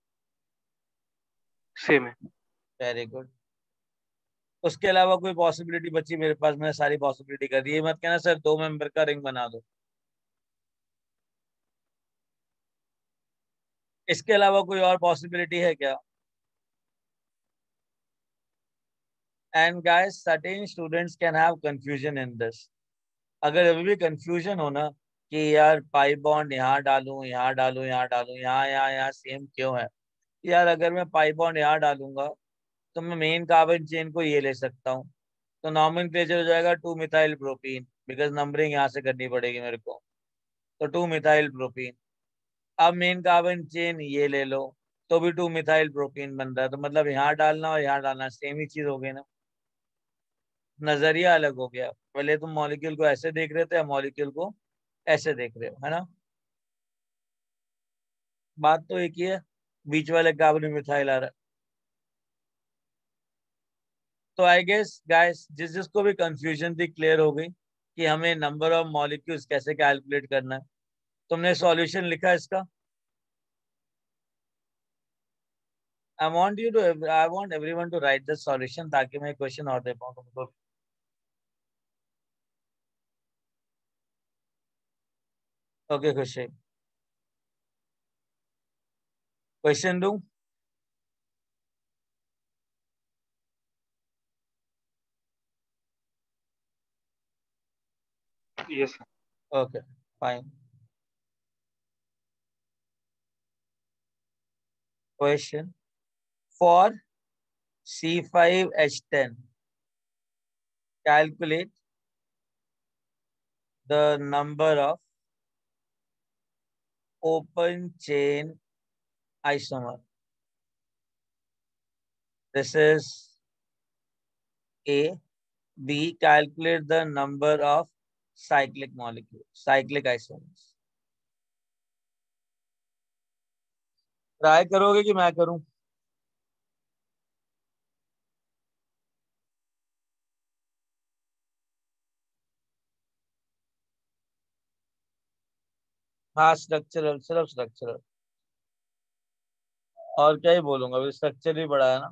सेम है। Very good. उसके अलावा कोई पॉसिबिलिटी बची मेरे पास? मैंने सारी पॉसिबिलिटी कर दी है, मत कहना सर 2 मेंबर का रिंग बना दो। इसके अलावा कोई और पॉसिबिलिटी है क्या? And guys, certain students can have confusion in this. अगर अभी भी कंफ्यूजन हो ना कि यार पाई बॉन्ड यहाँ डालूं, यहाँ डालूं, यहाँ डालूं, यहाँ यहाँ यहाँ सेम क्यों है, यार अगर मैं पाई बॉन्ड यहाँ डालूंगा तो मैं मेन कार्बन चेन को ये ले सकता हूँ, तो नॉमेनक्लेचर हो जाएगा 2 मिथाइल प्रोपीन, बिकॉज नंबरिंग यहाँ से करनी पड़ेगी मेरे को। तो 2 मिथाइल प्रोपीन। अब मेन कार्बन चेन ये ले लो, तो भी 2 मिथाइल प्रोपीन बन रहा है, तो मतलब यहाँ डालना और यहाँ डालना सेम ही चीज हो गई ना। नजरिया अलग हो गया, पहले तुम मॉलिक्यूल को ऐसे देख रहे थे, अब मॉलिक्यूल को ऐसे देख रहे हो, है ना। बात तो एक ही है, बीच वाले कार्बन में मिथाइल आ रहा है। तो आई गेस गाइस, जिसको भी कंफ्यूजन थी क्लियर हो गई कि हमें नंबर ऑफ मॉलिक्यूल्स कैसे कैलकुलेट करना है। तुमने सॉल्यूशन लिखा इसका? I want everyone to write the solution, ताकि मैं क्वेश्चन और दे पाऊँ तुमको। ओके खुशी, क्वेश्चन दूं? Yes sir. Okay fine. Question, for C5H10 calculate the number of open chain isomer. This is A. B. Calculate the number of cyclic molecules, cyclic isomers. Try करोगे कि मैं करूं? हाँ स्ट्रक्चरल, सिर्फ स्ट्रक्चरल। और क्या ही बोलूंगा, अभी स्ट्रक्चर ही बड़ा है ना।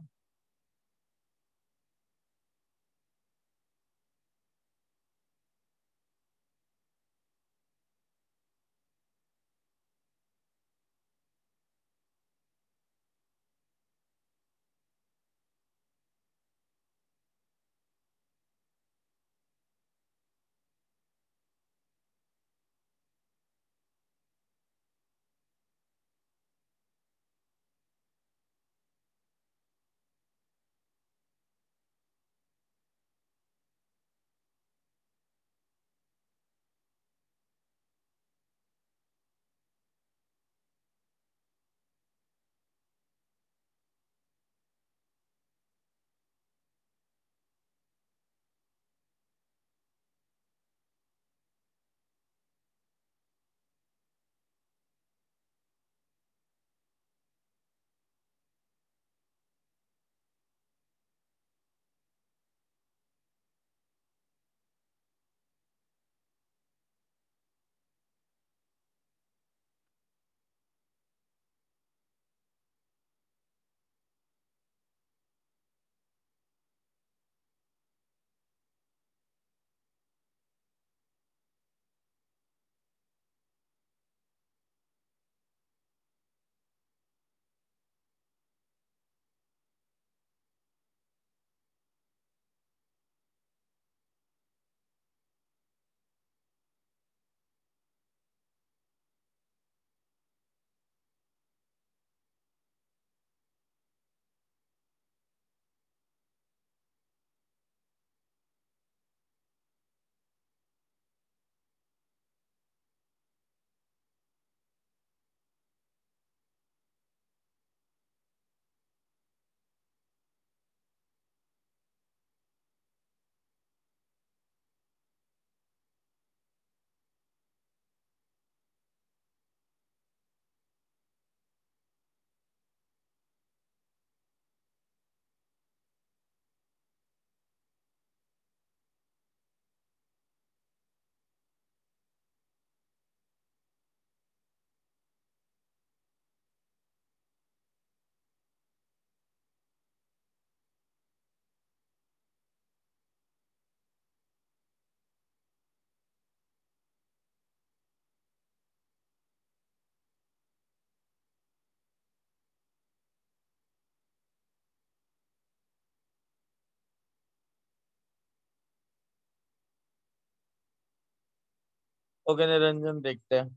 ओके निरंजन, देखते हैं।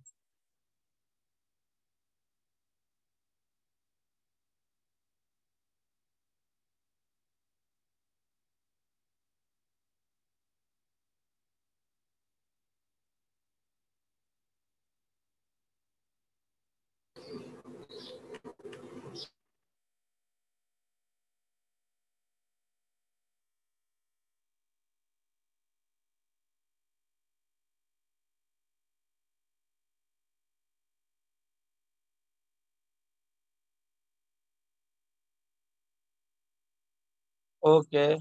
Okay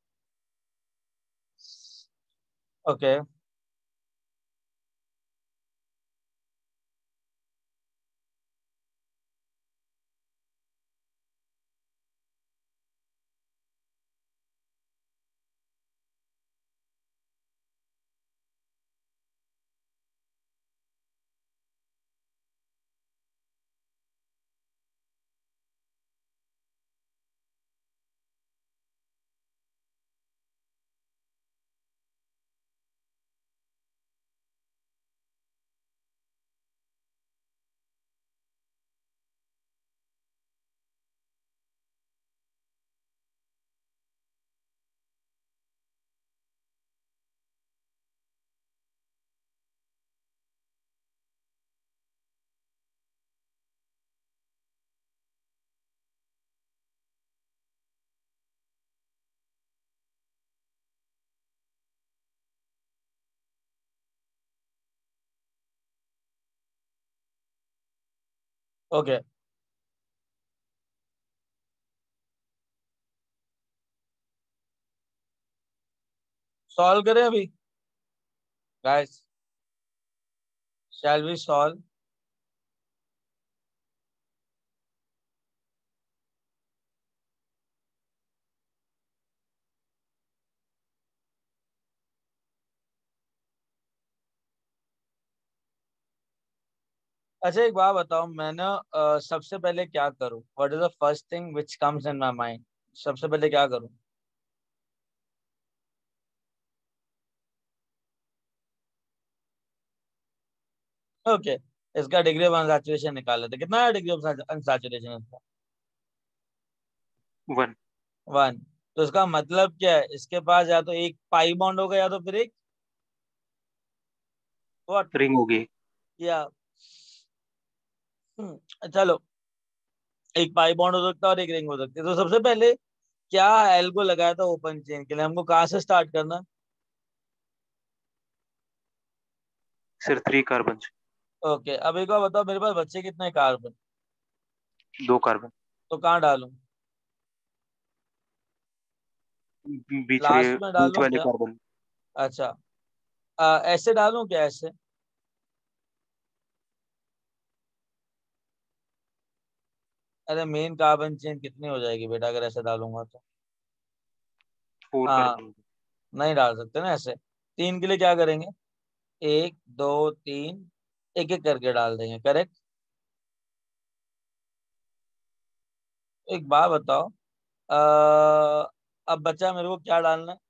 okay okay. सॉल्व करें अभी गाइस? Shell we solve? अच्छा एक बात बताओ, मैं ना सबसे पहले क्या करूं? What is the first thing which comes in my mind? सबसे पहले क्या करूं? ओके, इसका डिग्री ऑफ अनसैचुरेशन निकाल लेते। कितना है डिग्री ऑफ अनसैचुरेशन इसका? 1। 1। तो इसका मतलब क्या है? इसके पास या तो एक पाई बॉन्ड होगा या तो फिर एक व्हाट, रिंग होगी। या चलो, एक पाई बॉन्ड हो सकता है और एक रिंग हो सकती है। तो सबसे पहले क्या एल को लगाया था ओपन चेन के लिए? हमको कहाँ से स्टार्ट करना? सिर्फ 3 कार्बन। ओके, अब एक बार बताओ, मेरे पास बच्चे कितने कार्बन? 2 कार्बन। तो कहाँ डालूं? बीच लास्ट में बीच डालूं वाले क्या? कार्बन। अच्छा, ऐसे डालूं क्या? ऐसे? अरे मेन कार्बन चेन कितनी हो जाएगी बेटा अगर ऐसे डालूंगा तो? 4 हाँ, कार्बन। नहीं डाल सकते ना ऐसे। 3 के लिए क्या करेंगे? 1 2 3, एक एक करके डाल देंगे, करेक्ट? एक बात बताओ, अब बच्चा मेरे को क्या डालना है?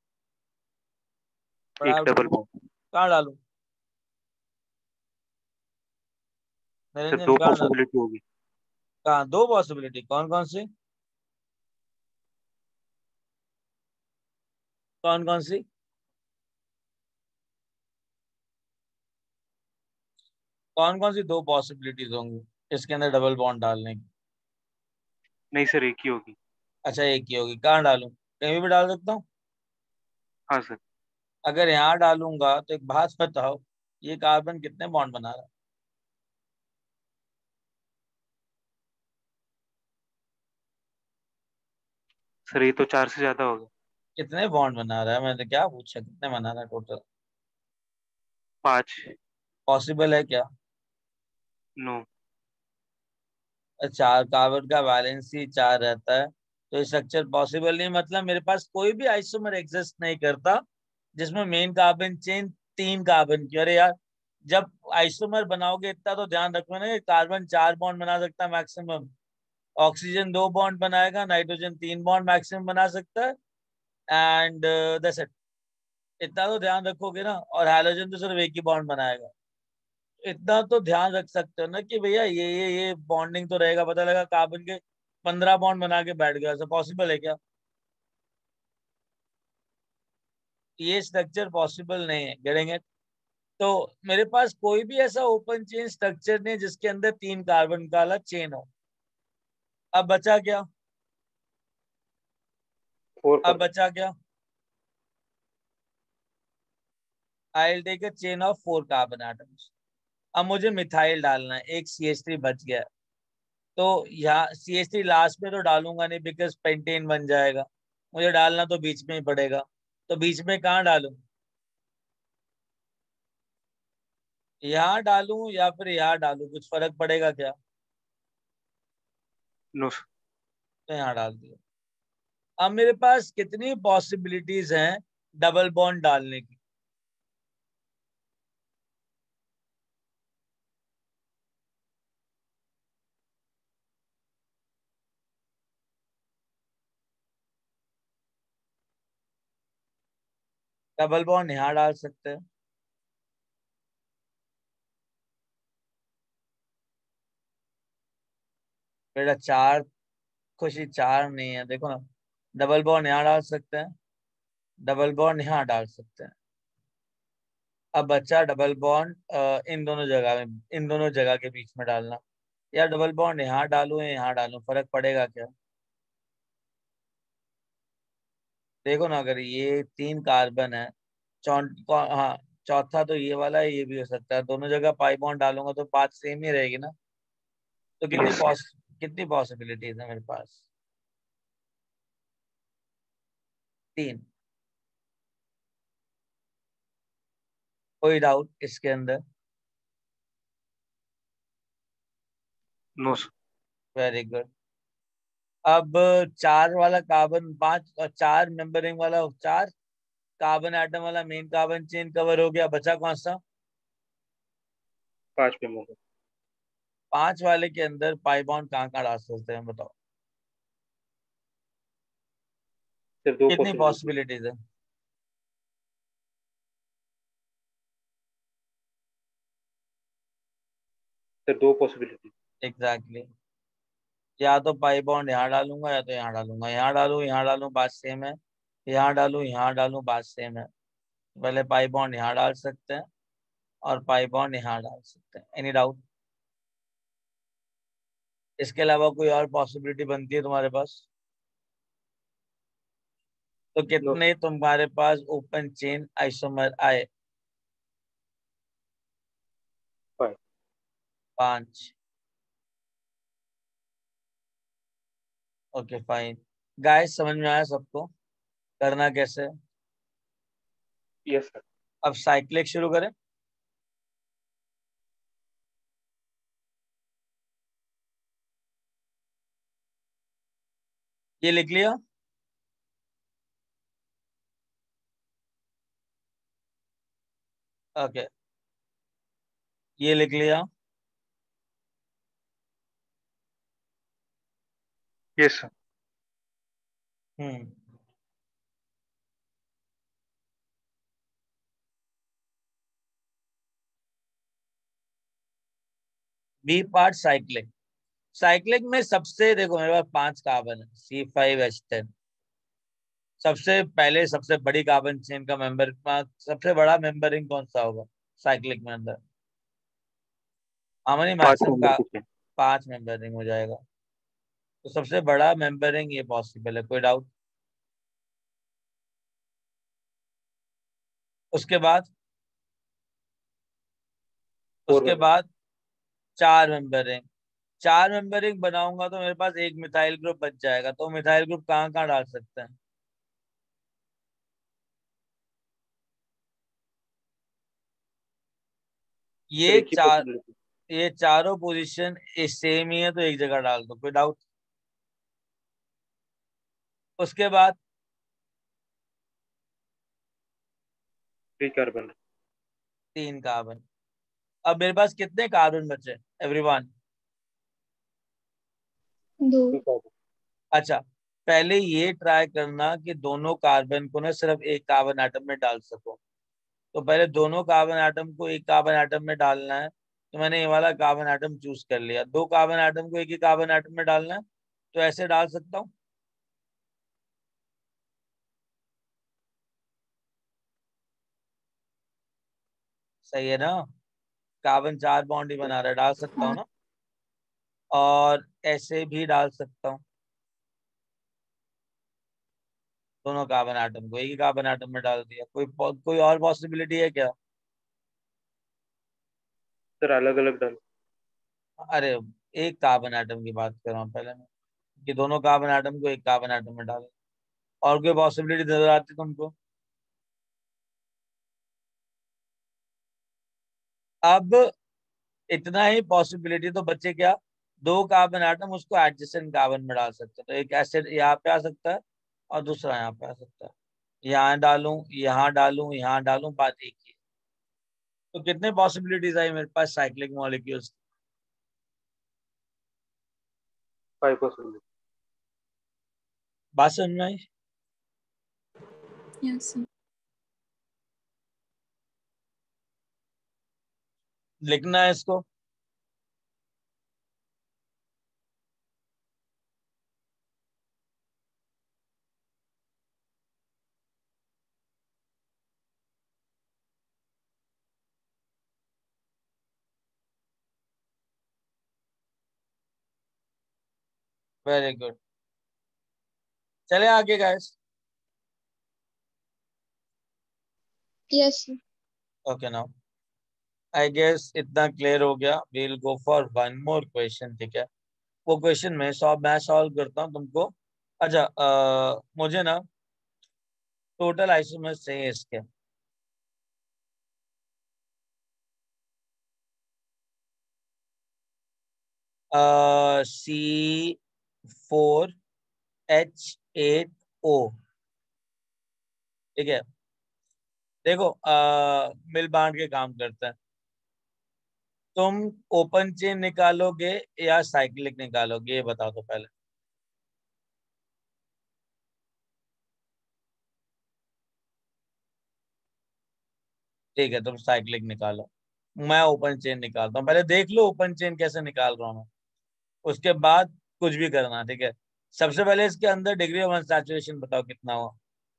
एक बड़ा डबल ढूंढो, बॉन्ड। कहाँ डालूं? सिर्फ निरंजन 2 कहाँ डालूं? पॉसिबिलिटी होगी। कहाँ? दो पॉसिबिलिटी, कौन कौन सी? कौन कौन सी? कौन कौन सी दो पॉसिबिलिटीज होंगी इसके अंदर डबल बॉन्ड डालने की? नहीं सर, एक ही होगी। अच्छा, एक ही होगी। कहाँ डालूं? कहीं भी डाल सकता हूँ? हाँ सर। अगर यहाँ डालूंगा तो एक बात बताओ, ये कार्बन कितने बॉन्ड बना रहा है? सर ये तो 4 से ज्यादा होगा। कितने बॉन्ड बना रहा है? मैंने क्या पूछा, कितने बना रहा है टोटल? 5। पॉसिबल है क्या? नो। चार, कार्बन का वैलेंस ही 4 रहता है, तो ये स्ट्रक्चर पॉसिबल नहीं। मतलब मेरे पास कोई भी आइसोमर एग्जिस्ट नहीं करता जिसमें मेन कार्बन चेन 3 कार्बन की। अरे यार, जब आइसोमर बनाओगे इतना तो ध्यान रखो ना, कार्बन 4 बॉन्ड बना सकता है मैक्सिमम, ऑक्सीजन 2 बॉन्ड बनाएगा, नाइट्रोजन 3 बॉन्ड मैक्सिमम बना सकता है, एंड दैट्स इट। इतना तो ध्यान रखोगे ना। और हाइड्रोजन तो सिर्फ एक ही बॉन्ड बनाएगा। इतना तो ध्यान रख सकते हो ना कि भैया ये बॉन्डिंग तो रहेगा। पता लगा कार्बन के 15 बॉन्ड बना के बैठ गया, ऐसा पॉसिबल है क्या? ये स्ट्रक्चर पॉसिबल नहीं है, गिरेंगे। तो मेरे पास कोई भी ऐसा ओपन चेन स्ट्रक्चर नहीं जिसके अंदर 3 कार्बन का अलग चेन हो। अब बचा क्या? 4 अब कार्बन। बचा क्या? I will take a chain of 4 carbon atoms. अब मुझे मिथाइल डालना है, एक CH3 बच गया। तो यहाँ CH3 लास्ट में तो डालूंगा नहीं, बिकॉज पेंटेन बन जाएगा। मुझे डालना तो बीच में ही पड़ेगा। तो बीच में कहाँ डालूं? यहाँ डालूं या फिर यहाँ डालूं, कुछ फर्क पड़ेगा क्या? नो। तो यहाँ डाल दिया। अब मेरे पास कितनी पॉसिबिलिटीज हैं डबल बॉन्ड डालने की? डबल बॉन्ड यहाँ डाल सकते हैं। बेटा चार, खुशी चार नहीं है, देखो ना। डबल बॉन्ड यहाँ डाल सकते हैं, डबल बॉन्ड यहाँ डाल सकते हैं। अब बच्चा डबल बॉन्ड इन दोनों जगह में, इन दोनों जगह के बीच में डालना। या डबल बॉन्ड यहाँ डालूं या यहाँ डालूं, फर्क पड़ेगा क्या? देखो ना, अगर ये 3 कार्बन है, हाँ, चौथा तो ये वाला है, ये भी हो सकता है। दोनों जगह पाई बॉन्ड डालूंगा तो बात सेम ही रहेगी ना। तो यस। कितनी पॉसिबिलिटीज है मेरे पास? 3। कोई डाउट इसके अंदर? नो। Very good. अब 4 वाला कार्बन, 5 और 4 मेंबरिंग वाला, 4 कार्बन एटम वाला मेन कार्बन चेन कवर हो गया। बचा कौन सा? 5 पे मोड़। 5 वाले के अंदर पाई बॉन्ड कहाँ कहाँ डाल सकते हैं, बताओ? सिर्फ 2 कितनी पॉसिबिलिटी। पॉसिबिलिटीज है? सिर्फ 2 पॉसिबिलिटी। एग्जैक्टली। या तो पाई बॉन्ड यहाँ डालूंगा या तो यहाँ डालूंगा। यहाँ डालूं बात सेम है, यहाँ डालूं बात सेम है। पहले पाई बॉन्ड यहाँ डाल सकते हैं और पाई बॉन्ड यहाँ डाल सकते हैं। Any doubt? इसके अलावा कोई और पॉसिबिलिटी बनती है तुम्हारे पास? तो नो। कितने तुम्हारे पास ओपन चेन आइसोमर आए? 5। 5। Okay fine. गाइस समझ में आया सबको करना कैसे है? Yes sir. अब साइक्लिक शुरू करें। ये लिख लिया? ओके, ये लिख लिया। Yes sir. Hmm. B part cyclic. Cyclic में सबसे, देखो मेरे पास 5 कार्बन है, C5H10। सबसे पहले सबसे बड़ी कार्बन चेन का मेंबर, सबसे बड़ा मेंबरिंग कौन सा होगा साइक्लिक में अंदर? हार्मोनी 5 मैक्सिमम नंबर का पूछे। 5 मेंबरिंग हो जाएगा। तो सबसे बड़ा मेंबरिंग ये पॉसिबल है, कोई डाउट? उसके बाद, 4 उसके नंबर। बाद 4 मेंबरिंग। 4 मेंबरिंग बनाऊंगा तो मेरे पास एक मिथाइल ग्रुप बच जाएगा। तो मिथाइल ग्रुप कहाँ कहाँ डाल सकते हैं? सर ये एक ही चार, पॉसिबिलिटी। ये चारों पोजीशन सेम ही है, तो एक जगह डाल दो, कोई डाउट? उसके बाद 3 कार्बन। 3 कार्बन। अब मेरे पास कितने कार्बन बचे एवरीवन? 2। 2 कार्बन। अच्छा, पहले ये ट्राई करना कि दोनों कार्बन को ना सिर्फ एक कार्बन एटम में डाल सको। तो पहले दोनों कार्बन एटम को एक कार्बन एटम में डालना है, तो मैंने ये वाला कार्बन एटम चूज कर लिया। दो कार्बन एटम को एक ही कार्बन एटम में डालना है, तो ऐसे डाल सकता हूँ। सही है ना? कार्बन 4 बॉन्ड ही बना रहा है, डाल सकता हूँ हाँ। ना? और ऐसे भी डाल सकता हूँ, दोनों कार्बन एटम को एक ही कार्बन एटम में डाल दिया। कोई और पॉसिबिलिटी है क्या? सर अलग अलग डाल। अरे एक कार्बन एटम की बात कर रहा हूँ पहले मैं, कि दोनों कार्बन एटम को एक कार्बन एटम में डाले। और कोई पॉसिबिलिटी नजर आती तुमको? अब इतना ही पॉसिबिलिटी तो बचे क्या? दो कार्बन एटम उसको एडजेसेंट कार्बन में डाल सकते हैं, तो एक एसिड यहाँ पे आ सकता है और दूसरा यहाँ पे आ सकता है। यहाँ डालूं, यहाँ डालूं, यहाँ डालूं, बात एक ही है। तो कितने पॉसिबिलिटीज आई मेरे पास साइक्लिक मॉलिक्यूल्स? 5%। बात समझ में आई? Yes sir. लिखना है इसको। वेरी गुड, चले आगे guys. Yes sir. Okay now I guess इतना क्लियर हो गया। We'll go for one more question, ठीक है? वो क्वेश्चन मैं सॉल्व करता हूँ तुमको। अच्छा, मुझे ना टोटल आइसोमर्स चाहिए इसके। C4H8O, ठीक है? देखो, मिल बांट के काम करते हैं। तुम ओपन चेन निकालोगे या साइक्लिक निकालोगे, ये बताओ तो पहले। ठीक है, तुम साइक्लिक निकालो, मैं ओपन चेन निकालता हूँ। पहले देख लो ओपन चेन कैसे निकाल रहा हूँ मैं, उसके बाद कुछ भी करना, ठीक है? सबसे पहले इसके अंदर डिग्री ऑफ अनसैचुरेशन बताओ कितना हुआ।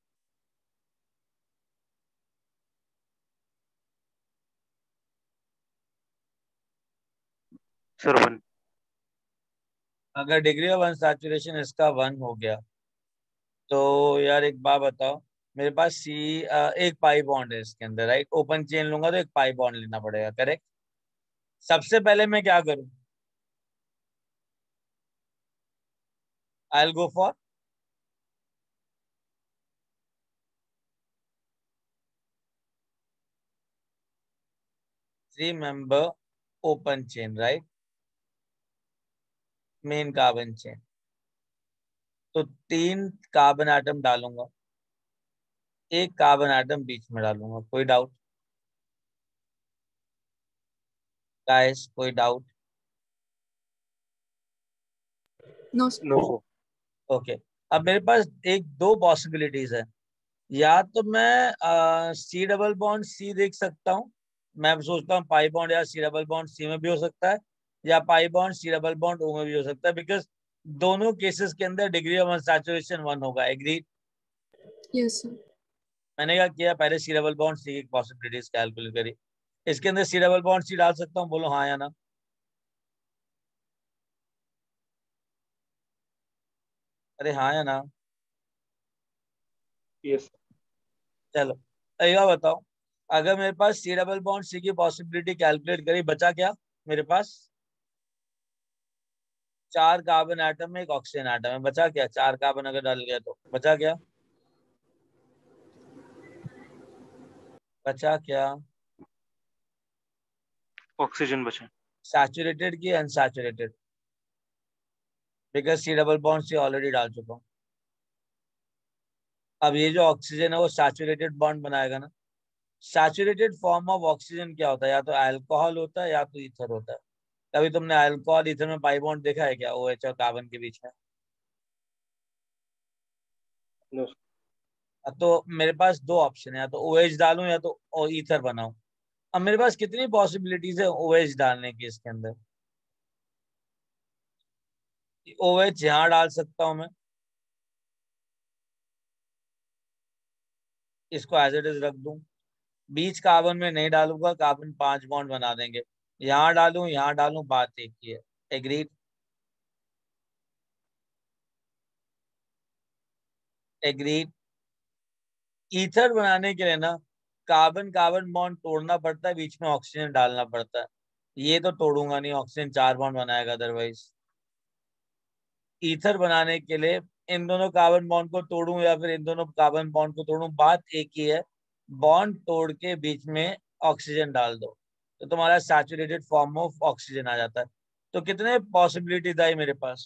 सर 1। अगर डिग्री ऑफ अनसैचुरेशन इसका 1 हो गया, तो यार एक बात बताओ, मेरे पास एक पाई बॉन्ड है इसके अंदर, राइट? ओपन चेन लूंगा तो एक पाई बॉन्ड लेना पड़ेगा, करेक्ट? सबसे पहले मैं क्या करूं? I will go for 3 member open chain, right? Main carbon chain. तो 3 कार्बन आइटम डालूंगा, एक कार्बन आइटम बीच में डालूंगा। कोई डाउट गाइस? कोई doubt? No no sir. Sir. Okay, अब मेरे पास एक दो पॉसिबिलिटीज है। या तो मैं सी डबल बॉन्ड सी देख सकता हूँ, मैं सोचता हूँ पाई बॉन्ड या सी डबल बॉन्ड सी में भी हो सकता है, या pi bond C double bond O में भी हो सकता है, बिकॉज दोनों केसेस के अंदर डिग्री ऑफ अनसैचुरेशन 1 होगा। एग्री? Yes sir. मैंने क्या किया, पहले सी डबल बॉन्ड सी की पॉसिबिलिटीज कैलकुलेट करी। इसके अंदर सी डबल बॉन्ड सी डाल सकता हूँ? बोलो हाँ या ना। अरे हाँ या ना? यस। चलो, तो यह बताओ, अगर मेरे पास सी डबल बॉन्ड सी की पॉसिबिलिटी कैलकुलेट करी, बचा क्या मेरे पास? 4 कार्बन एटम में एक ऑक्सीजन एटम है, बचा क्या? 4 कार्बन अगर डाल गया तो बचा क्या? बचा क्या? ऑक्सीजन बचा। सैचुरेटेड की unsaturated? Because C double bond C already डाल चुका हूँ। अब ये जो ऑक्सीजन है वो सैचुरेटेड बॉन्ड बनाएगा ना। सैचुरेटेड फॉर्म ऑफ ऑक्सीजन क्या होता है? या तो अल्कोहल होता है या तो ईथर होता है। कभी तुमने अल्कोहल ईथर में पाई बॉन्ड देखा है क्या, ओ एच और कार्बन के बीच में? नो तो मेरे पास दो ऑप्शन है, या तो OH डालूं या तो ईथर बनाऊं। अब मेरे पास कितनी पॉसिबिलिटीज है OH डालने की इसके अंदर? OH यहाँ डाल सकता हूं मैं, इसको एज इट इज रख दूं। बीच कार्बन में नहीं डालूंगा, कार्बन 5 बॉन्ड बना देंगे। यहाँ डालूं, बात एक ही है। एग्रीड? एग्रीड। ईथर बनाने के लिए ना कार्बन कार्बन बॉन्ड तोड़ना पड़ता है, बीच में ऑक्सीजन डालना पड़ता है। ये तो तोड़ूंगा नहीं, ऑक्सीजन 4 बॉन्ड बनाएगा अदरवाइज। ईथर बनाने के लिए इन दोनों कार्बन बॉन्ड को तोड़ूं या फिर इन दोनों कार्बन बॉन्ड को तोड़ूं, बात एक ही है। बॉन्ड तोड़ के बीच में ऑक्सीजन डाल दो तो तुम्हारा सैचुरेटेड फॉर्म ऑफ ऑक्सीजन आ जाता है। तो कितने पॉसिबिलिटीज आई मेरे पास?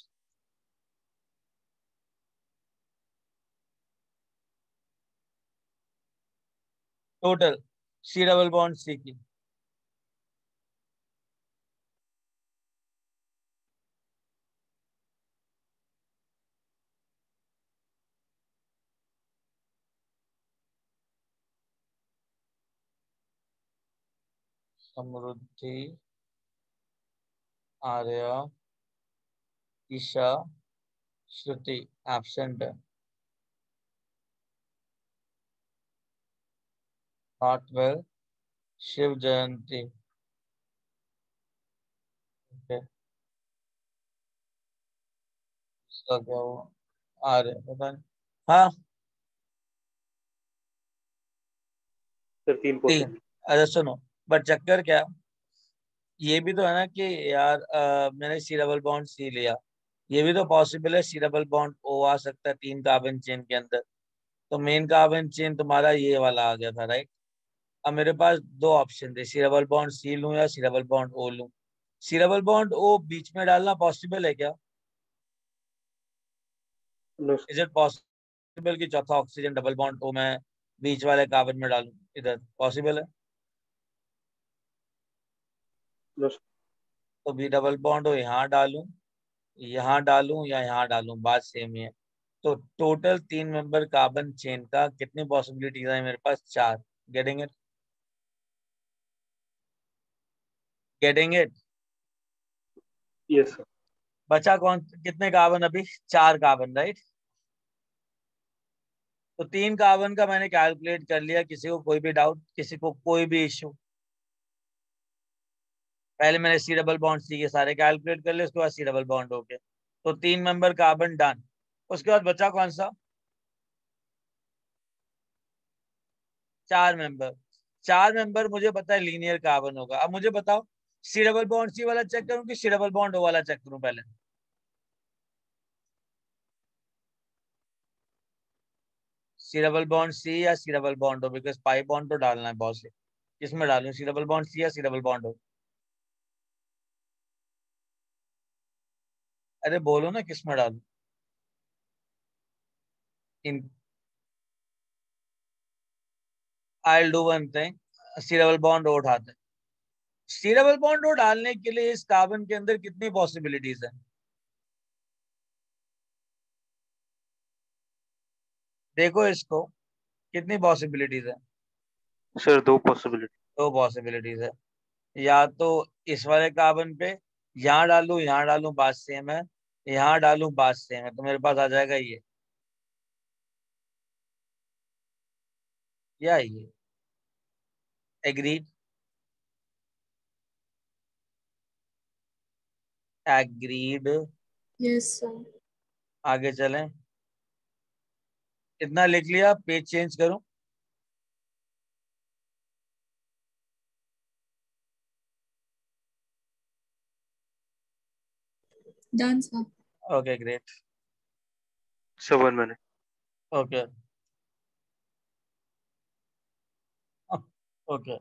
Total C double bond C की समृद्धि, आर्या, ईशा, श्रुति एब्सेंट है, हार्टवेल, शिव जयंती। ओके, इसका क्या हुआ? आर्य पता नहीं। हाँ, सर 3 तीन। पॉसिबल। अच्छा सुनो, बट चक्कर क्या, ये भी तो है ना कि यार मैंने C डबल बॉन्ड C लिया, ये भी तो पॉसिबल है C डबल बॉन्ड O आ सकता है 3 कार्बन चेन के अंदर। तो मेन कार्बन चेन तुम्हारा ये वाला आ गया था, राइट? अब मेरे पास दो ऑप्शन थे, C डबल बॉन्ड C लूं या C डबल बॉन्ड O लूं। C डबल बॉन्ड O बीच में डालना पॉसिबल है क्या? नो इज इट पॉसिबल कि चौथा ऑक्सीजन डबल बॉन्ड O मैं बीच वाले कार्बन में डालूं? इधर पॉसिबल है? नो तो B डबल बॉन्ड O यहाँ डालूं या यहाँ डालूं, बात सेम ही है। तो टोटल 3 मेंबर कार्बन चेन का कितनी पॉसिबिलिटीज है मेरे पास? 4। Getting it? Getting it? Yes sir. बचा कौन, कितने कार्बन अभी? 4 कार्बन, राइट? तो 3 कार्बन का मैंने कैलकुलेट कर लिया। किसी को कोई भी डाउट, किसी को कोई भी इश्यू? पहले मैंने C डबल बॉन्ड C के सारे कैलकुलेट कर लिए, उसके बाद C डबल बॉन्ड हो गए। तो 3 मेंबर कार्बन डन। उसके बाद बचा कौन सा? 4 मेंबर। 4 मेंबर मुझे पता है लीनियर कार्बन होगा। अब मुझे बताओ, C डबल बॉन्ड C वाला चेक करूं कि C डबल बॉन्ड O वाला चेक करूं पहले? C डबल बॉन्ड C या C double bond O, because pi bond तो डालना है बहुत से। किसमें डालूं, C डबल बॉन्ड C या C डबल बॉन्ड O? अरे बोलो ना, किसमें डालूं? In I do one thing, C double bond O उठाते हैं। C डबल बॉन्ड O डालने के लिए इस कार्बन के अंदर कितनी पॉसिबिलिटीज है? देखो इसको, कितनी पॉसिबिलिटीज है? Sir 2 possibility. दो पॉसिबिलिटीज है। या तो इस वाले कार्बन पे यहाँ डालूं, बात सेम है। यहाँ डालूं, बात सेम है, तो मेरे पास आ जाएगा ये या ये। एग्रीड? एग्रीड। Yes sir. आगे चलें। इतना लिख लिया, पेज चेंज करूं? Done sir. Okay great. Sir 1 minute. Okay. Okay.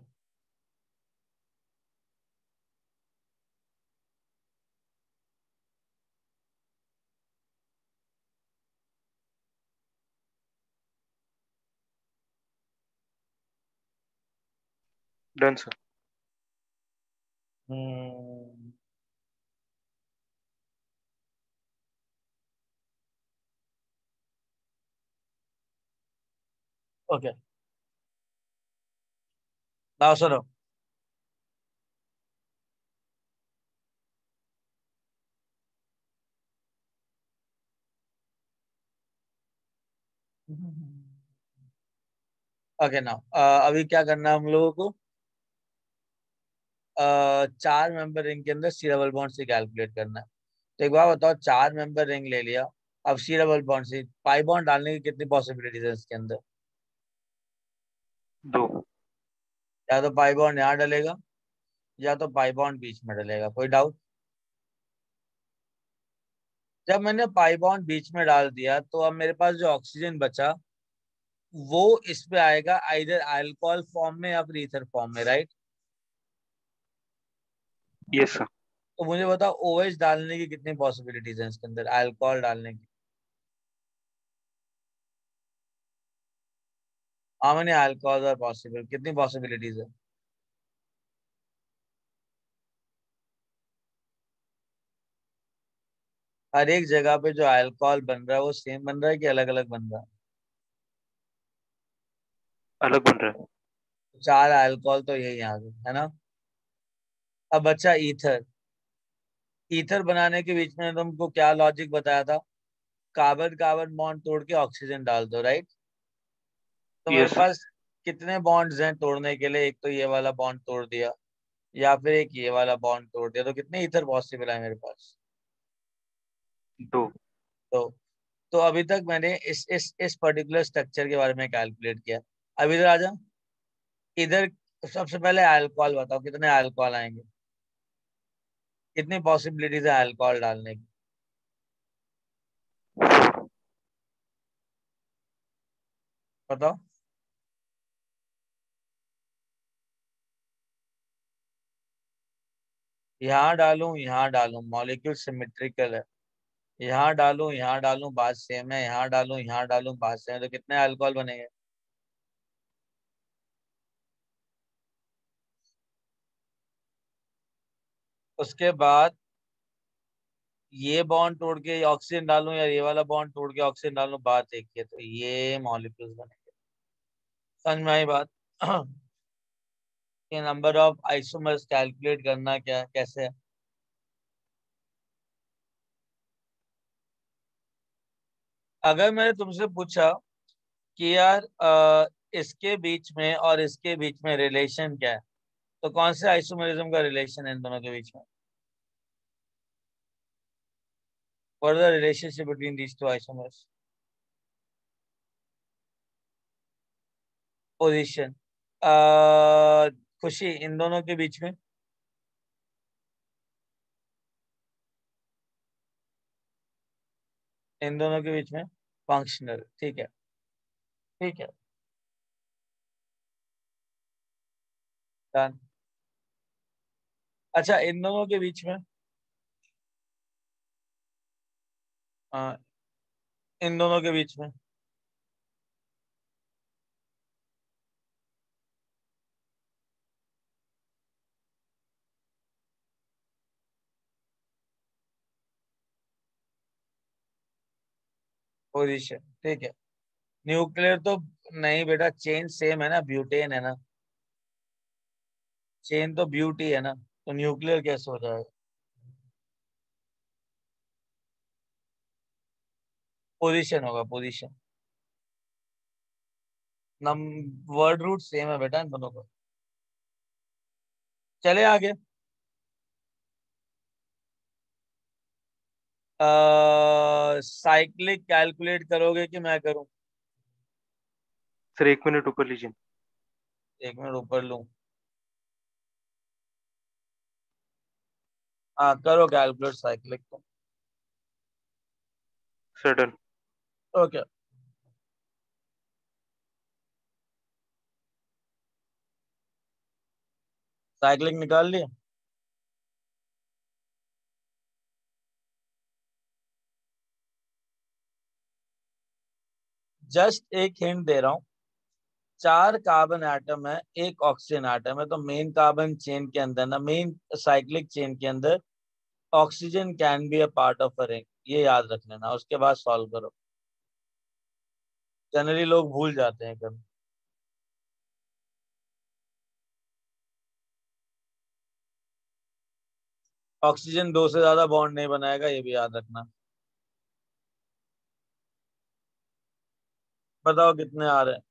Done sir. Hmm, okay, now सुनो। ओके नाउ अभी क्या करना है हम लोगों को? 4 मेंबर रिंग के अंदर सी डबल बॉन्ड से कैलकुलेट करना है। तो एक बार बताओ, 4 मेंबर रिंग ले लिया, अब सी डबल बॉन्ड से पाई बॉन्ड डालने की कितनी पॉसिबिलिटीज है इसके अंदर? 2। या तो पाई बॉन्ड यहाँ डलेगा, या तो पाई बॉन्ड बीच में डलेगा। कोई डाउट? जब मैंने पाई बॉन्ड बीच में डाल दिया तो अब मेरे पास जो ऑक्सीजन बचा वो इस पे आएगा, आइदर अल्कोहल फॉर्म में या फिर ईथर फॉर्म में, राइट? Yes sir. तो मुझे बताओ OH डालने की कितनी पॉसिबिलिटीज है इसके अंदर, अल्कोहल डालने की? How many alcohol are possible? कितनी पॉसिबिलिटीज है? हर एक जगह पे जो अल्कोहल बन रहा है वो सेम बन रहा है कि अलग अलग बन रहा है? अलग बन रहा है। 4 अल्कोहल तो यही आ गए, है ना? अब बचा ईथर। ईथर बनाने के बीच में तुमको क्या लॉजिक बताया था? कार्बन कार्बन बॉन्ड तोड़ के ऑक्सीजन डाल दो, राइट? तो मेरे यस सर। पास कितने बॉन्ड्स हैं तोड़ने के लिए? एक तो ये वाला बॉन्ड तोड़ दिया, या फिर एक ये वाला बॉन्ड तोड़ दिया, तो कितने ईथर पॉसिबल है मेरे पास? 2। तो तो अभी तक मैंने इस पर्टिकुलर स्ट्रक्चर के बारे में कैलकुलेट किया। अब इधर आ जा। इधर सबसे पहले अल्कोहल बताओ, कितने अल्कोहल आएंगे? कितनी पॉसिबिलिटीज है अल्कोहल डालने की? बताओ। यहाँ डालूं यहाँ डालूं, मॉलिक्यूल सिमेट्रिकल है। यहाँ डालूं यहाँ डालूं, बात सेम है। यहाँ डालूं यहाँ डालूं, बात सेम है। तो कितने अल्कोहल बनेंगे? उसके बाद ये बॉन्ड तोड़ के ऑक्सीजन डालूं या ये वाला बॉन्ड तोड़ के ऑक्सीजन डालूं, बात एक ही है। तो ये मॉलिक्यूल्स बनेंगे। समझ में आई बात? ये नंबर ऑफ आइसोमर्स कैलकुलेट करना क्या कैसे है? अगर मैंने तुमसे पूछा कि यार इसके बीच में और इसके बीच में रिलेशन क्या है, तो कौन से आइसोमरिज्म का रिलेशन है इन दोनों के बीच में? What is the relationship between these two isomers? Position. Khushi, इन दोनों के बीच में? इन दोनों के बीच में फंक्शनल। ठीक है, ठीक है, डन। अच्छा, इन दोनों के बीच में अ, इन दोनों के बीच में पोजीशन। ठीक है। न्यूक्लियर तो नहीं बेटा, चेन सेम है ना, ब्यूटेन है ना। चेन तो ब्यूटी है ना, तो न्यूक्लियर कैसे हो जाएगा? पोजीशन होगा, पोजीशन। नम वर्ड रूट सेम है बेटा इन दोनों का। चले आगे। साइक्लिक कैलकुलेट करोगे कि मैं करूं? सर 1 मिनट ऊपर लीजिए। 1 मिनट ऊपर लूं? हाँ करो कैलकुलेट साइक्लिक को। Sir done. ओके, साइक्लिक निकाल लिया। जस्ट एक हिंट दे रहा हूँ। 4 कार्बन एटम है, एक ऑक्सीजन एटम है, तो मेन कार्बन चेन के अंदर ना, मेन साइक्लिक चेन के अंदर oxygen can be a part of a ring. ये याद रख लेना, उसके बाद सॉल्व करो। जनरली लोग भूल जाते हैं कभी। ऑक्सीजन 2 से ज्यादा बॉन्ड नहीं बनाएगा, ये भी याद रखना। बताओ कितने आ रहे हैं।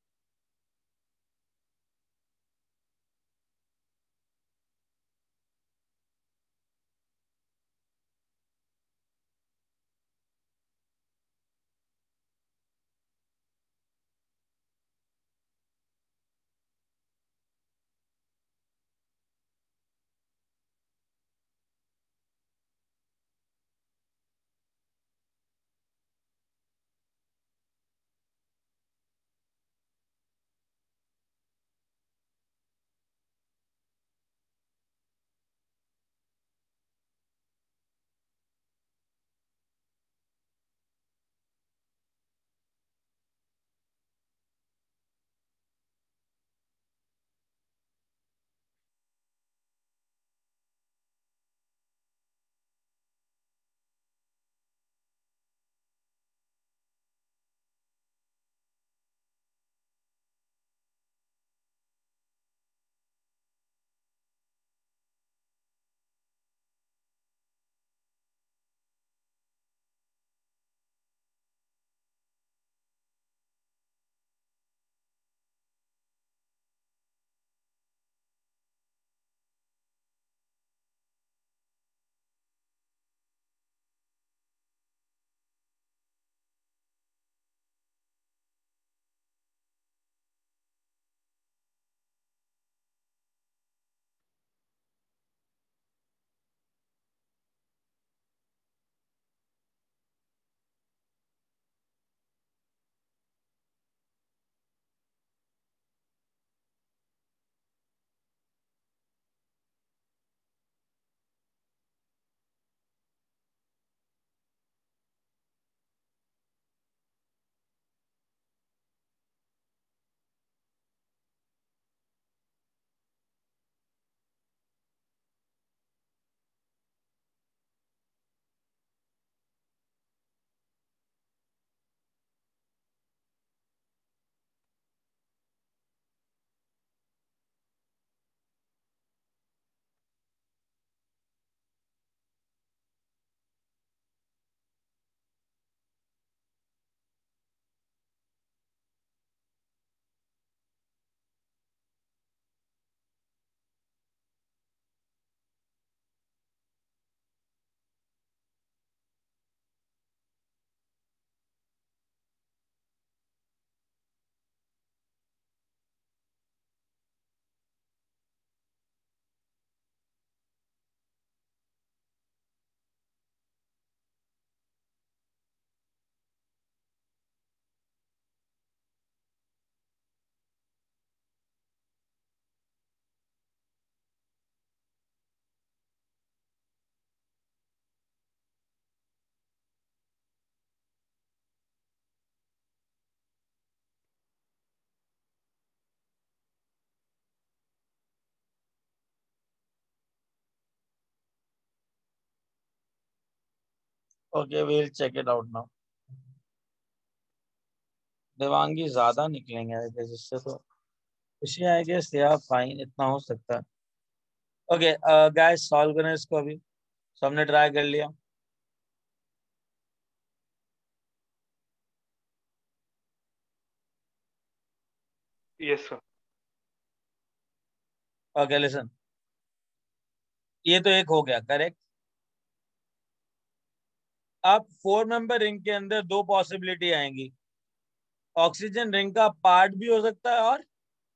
Okay, we'll check it out now. Devangi ज्यादा निकलेंगे आई गेस इससे, तो खुशी आई गेस या फाइन इतना हो सकता है। ओके गाइस, सॉल्व करें इसको अभी। सबने ट्राई कर लिया? Yes sir. ओके लिसन, ये तो एक हो गया करेक्ट। अब 4 मेंबर रिंग के अंदर दो पॉसिबिलिटी आएंगी। ऑक्सीजन रिंग का पार्ट भी हो सकता है और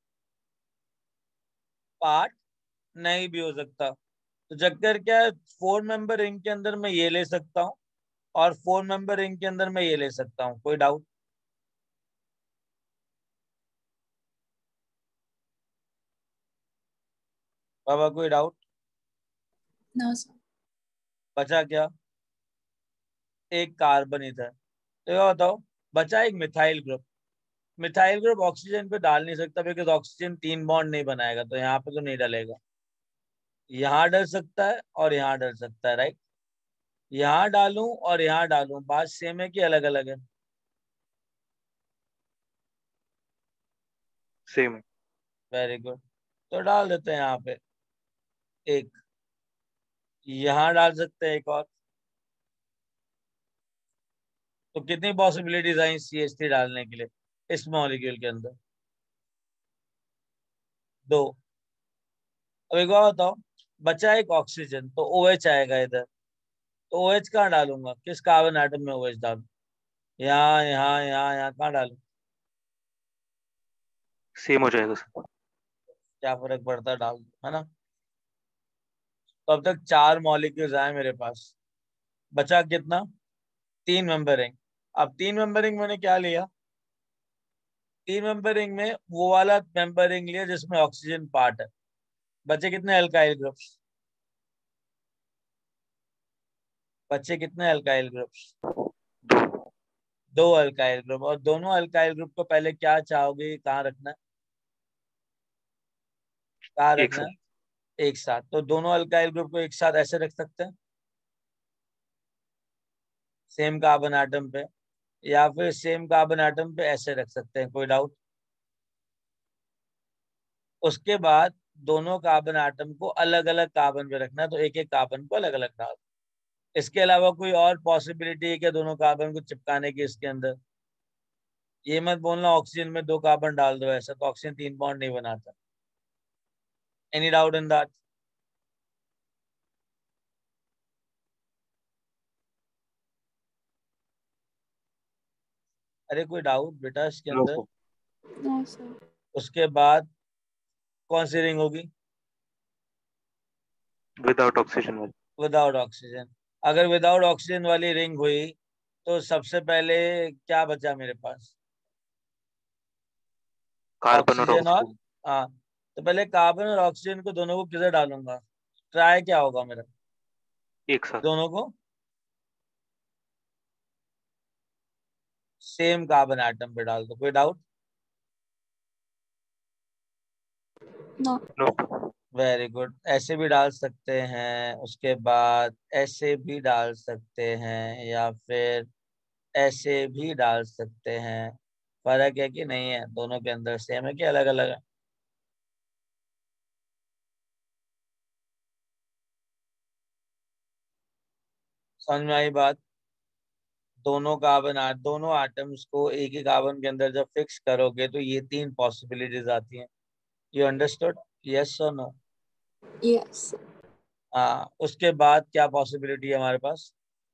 पार्ट नहीं भी हो सकता। तो चक्कर क्या है, 4 मेंबर रिंग के अंदर मैं ये ले सकता हूँ और 4 मेंबर रिंग के अंदर मैं ये ले सकता हूँ। कोई डाउट? बाबा कोई डाउट? No sir. बचा क्या? एक कार्बन इधर। तो ये बताओ, बचा एक methyl group. Methyl group oxygen पे डाल नहीं सकता बिकॉज ऑक्सीजन 3 बॉन्ड नहीं बनाएगा, तो यहाँ पे तो नहीं डलेगा। यहाँ डल सकता है और यहाँ डल सकता है, राइट? यहाँ डालूं और यहाँ डालूं, बात सेम है कि अलग अलग है? सेम है। Very good. तो डाल देते हैं यहाँ पे एक। यहाँ डाल सकते हैं एक और। तो कितनी पॉसिबिलिटीज आई CH3 डालने के लिए इस मॉलिक्यूल के अंदर? 2। अब एक और बताओ, बचा एक ऑक्सीजन, तो OH आएगा इधर। तो OH कहाँ डालूंगा, किस कार्बन एटम में OH डालूं? यहाँ यहाँ यहाँ यहाँ कहाँ डालूं? सेम हो जाएगा सर। क्या फर्क पड़ता है, डाल दो, है ना। तो अब तक 4 मॉलिक्यूल्स आए मेरे पास। बचा कितना? 3 मेंबर रिंग। अब 3 मेंबर रिंग मैंने क्या लिया? 3 मेंबर रिंग में वो वाला मेंबर रिंग लिया जिसमें ऑक्सीजन पार्ट है। बचे कितने अल्काइल ग्रुप्स? बचे कितने अल्काइल ग्रुप्स? दो। 2 अल्काइल ग्रुप। और दोनों अल्काइल ग्रुप को पहले क्या चाहोगे, कहाँ रखना है? कहाँ एक रखना सर। है? एक साथ। तो दोनों अल्काइल ग्रुप को एक साथ ऐसे रख सकते हैं, सेम कार्बन एटम पे, या फिर सेम कार्बन एटम पे ऐसे रख सकते हैं। कोई डाउट? उसके बाद दोनों कार्बन एटम को अलग अलग कार्बन पे रखना है, तो एक एक कार्बन को अलग अलग डाल। इसके अलावा कोई और पॉसिबिलिटी है क्या दोनों कार्बन को चिपकाने की इसके अंदर? ये मत बोलना ऑक्सीजन में 2 कार्बन डाल दो, ऐसा तो ऑक्सीजन 3 बॉन्ड नहीं बनाता। Any doubt in that? अरे कोई डाउट बेटा इसके नो अंदर? सर। No, sir. उसके बाद कौन सी रिंग होगी? विदाउट ऑक्सीजन वाली। Without oxygen. अगर विदाउट ऑक्सीजन वाली रिंग हुई तो सबसे पहले क्या बचा मेरे पास? कार्बन और ऑक्सीजन और, ऑक्सीजन। हाँ, तो पहले कार्बन और ऑक्सीजन को दोनों को किधर डालूंगा? ट्राई क्या होगा मेरा? एक साथ। दोनों को सेम कार्बन एटम पे डाल दो। कोई doubt? No. No. Very good. ऐसे भी डाल सकते हैं, उसके बाद ऐसे भी डाल सकते हैं, या फिर ऐसे भी डाल सकते हैं। फर्क है कि नहीं है? दोनों के अंदर सेम है कि अलग अलग है? समझ में आई बात? दोनों एटम्स को एक ही कार्बन के अंदर जब फिक्स करोगे तो ये 3 पॉसिबिलिटीज आती हैं। You understood? यस और नो? Yes. हाँ, उसके बाद क्या पॉसिबिलिटी है हमारे पास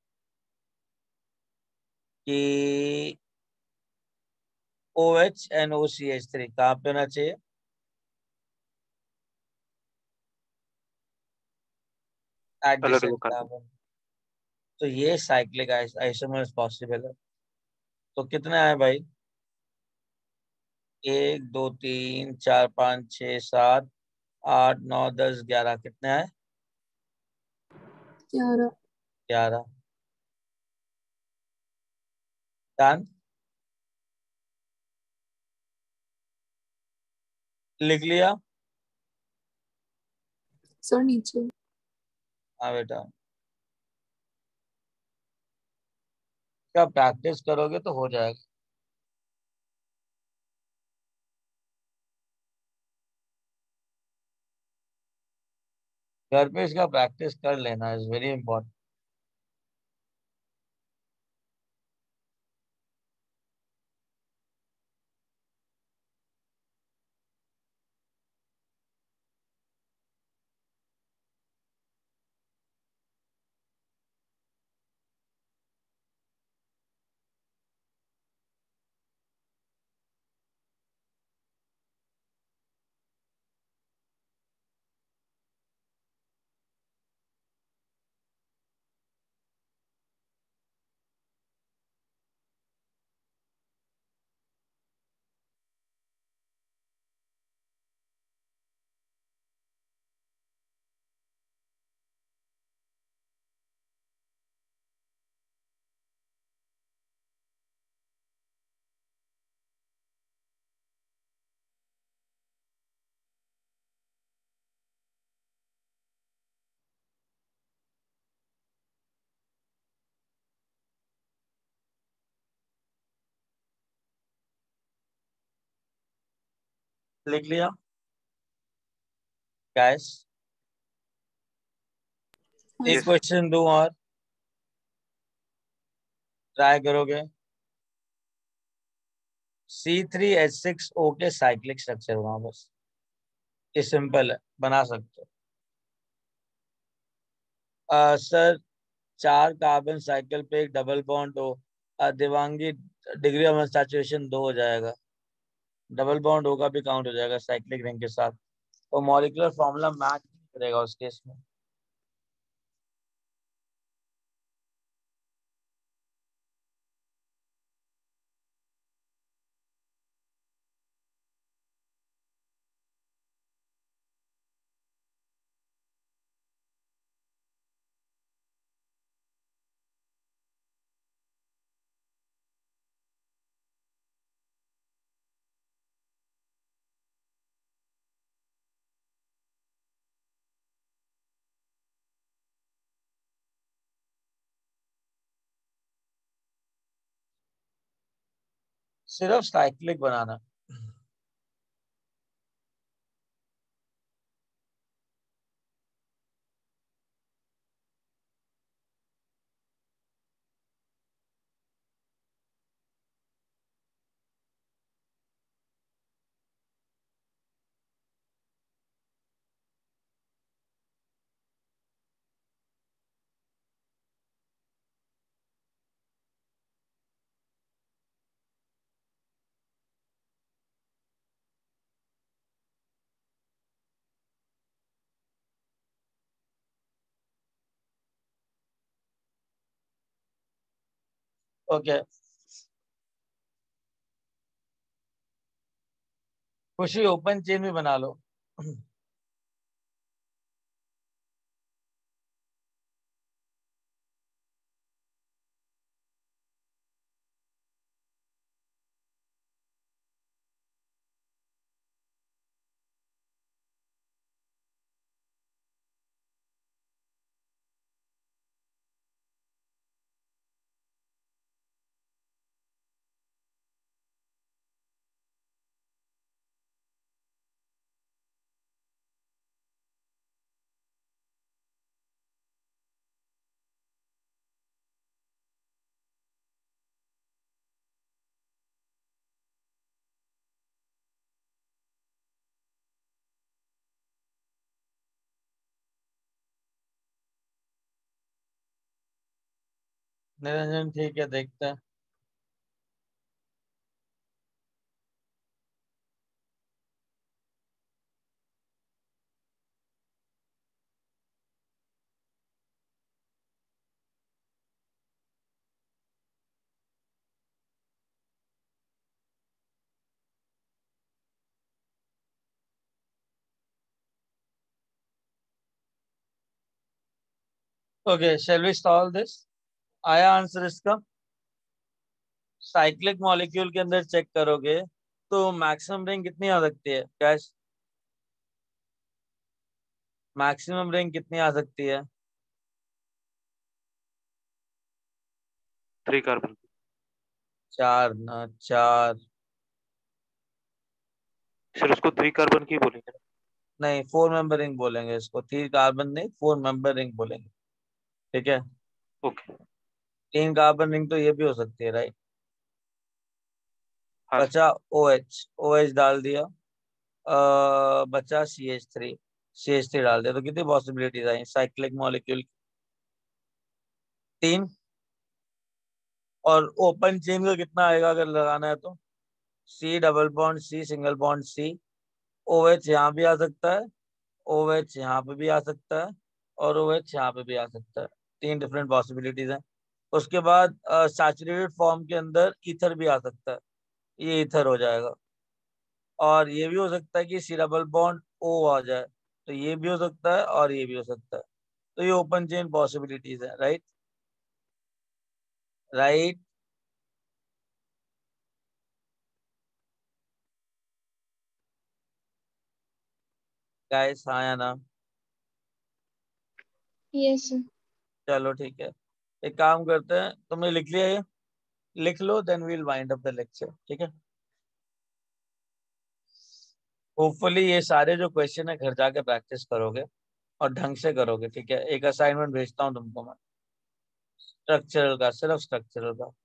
कि OH एंड OCH3 कहाँ पे होना चाहिए? अलग एडजेसेंट अलग कार्बन। कार्बन। तो ये साइक्लिक आइसोमर्स पॉसिबल है। तो कितने आए भाई? 1 2 3 4 5 6 7 8 9 10 11। कितने आए? 11. 11। डन। लिख लिया? Sir, नीचे. हाँ बेटा, क्या प्रैक्टिस करोगे तो हो जाएगा। घर पे इसका प्रैक्टिस कर लेना, इज वेरी इंपॉर्टेंट। लिख लिया गैस? एक Yes. क्वेश्चन दूं और ट्राई करोगे? C3H6O के साइक्लिक स्ट्रक्चर वहां बस, ये सिंपल है, बना सकते हो। सर 4 कार्बन साइकिल पे एक डबल बॉन्ड हो, देवांगी डिग्री ऑफ सैचुरेशन 2 हो जाएगा, डबल बॉन्ड होगा भी काउंट हो जाएगा साइक्लिक रिंग के साथ, तो मॉलिक्यूलर फॉर्मूला मैच करेगा उस केस में। सिर्फ साइक्लिक बनाना। ओके, खुशी ओपन चेन भी बना लो। निरंजन ठीक है, देखते हैं। Okay, shall we solve this? आया आंसर इसका? साइक्लिक मॉलिक्यूल के अंदर चेक करोगे तो मैक्सिमम रिंग कितनी आ सकती है कैश? मैक्सिमम रिंग कितनी आ सकती है? 3 कार्बन। 4 ना, 4 सर उसको 3 कार्बन की बोलेंगे ना? नहीं, 4 मेंबर रिंग बोलेंगे इसको, 3 कार्बन नहीं, 4 मेंबर रिंग बोलेंगे, ठीक है। ओके। 3 कार्बन रिंग तो ये भी हो सकती है, राइट? हाँ सर। बचा OH, OH डाल दिया, बचा CH3, CH3 डाल दिया, तो कितनी पॉसिबिलिटीज आई साइक्लिक मॉलिक्यूल की? 3। और ओपन चेन का कितना आएगा अगर लगाना है तो? C double bond C single bond C, OH यहाँ भी आ सकता है, OH यहाँ पे भी आ सकता है, और OH यहाँ पे भी आ सकता है। 3 डिफरेंट पॉसिबिलिटीज हैं। उसके बाद सैचुरेटेड फॉर्म के अंदर ईथर भी आ सकता है, ये ईथर हो जाएगा। और ये भी हो सकता है कि C डबल बॉन्ड O आ जाए, तो ये भी हो सकता है और ये भी हो सकता है। तो ये ओपन चेन पॉसिबिलिटीज है, राइट? राइट। गाइस, हाँ या ना? Yes sir. चलो ठीक है, एक काम करते हैं, तुमने लिख लिया ये? लिख लो, then we'll wind up the lecture, ठीक है। होपफुली ये सारे जो क्वेश्चन है घर जाके प्रैक्टिस करोगे। और ढंग से करोगे, ठीक है। एक असाइनमेंट भेजता हूँ तुमको मैं, स्ट्रक्चरल का, सिर्फ स्ट्रक्चरल का।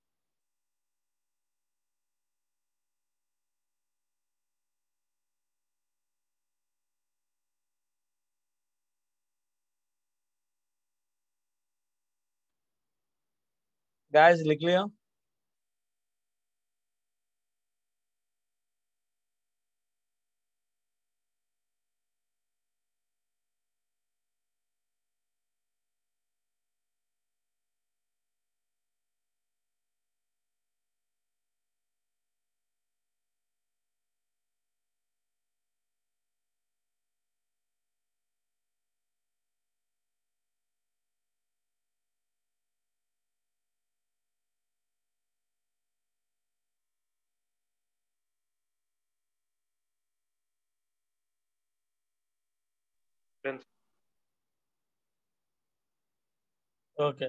गाइस लिख लिया? Friends, ओके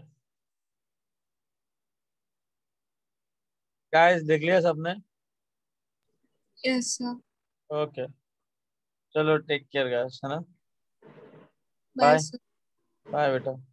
गाइस देख लिया सबने? Yes, sir. ओके चलो टेक केयर गाइस, है ना। Bye, bye sir. बाय बेटा।